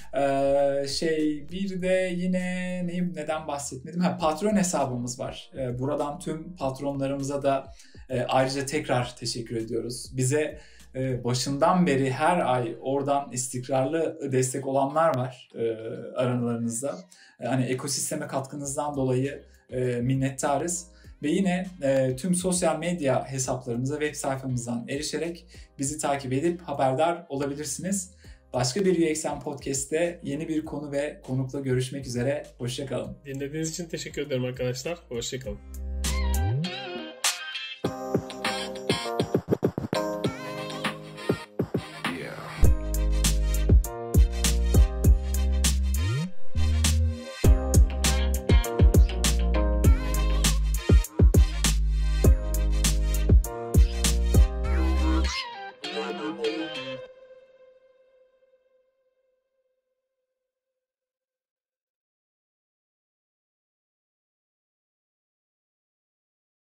S2: Bir de yine neden bahsetmedim? Patreon hesabımız var. Buradan tüm patronlarımıza da ayrıca tekrar teşekkür ediyoruz. Bize başından beri her ay oradan istikrarlı destek olanlar var aralarınızda. Hani ekosisteme katkınızdan dolayı minnettarız. Ve yine tüm sosyal medya hesaplarımıza web sayfamızdan erişerek bizi takip edip haberdar olabilirsiniz. Başka bir UXM Podcast'te yeni bir konu ve konukla görüşmek üzere. Hoşça kalın.
S1: Dinlediğiniz için teşekkür ederim arkadaşlar. Hoşça kalın.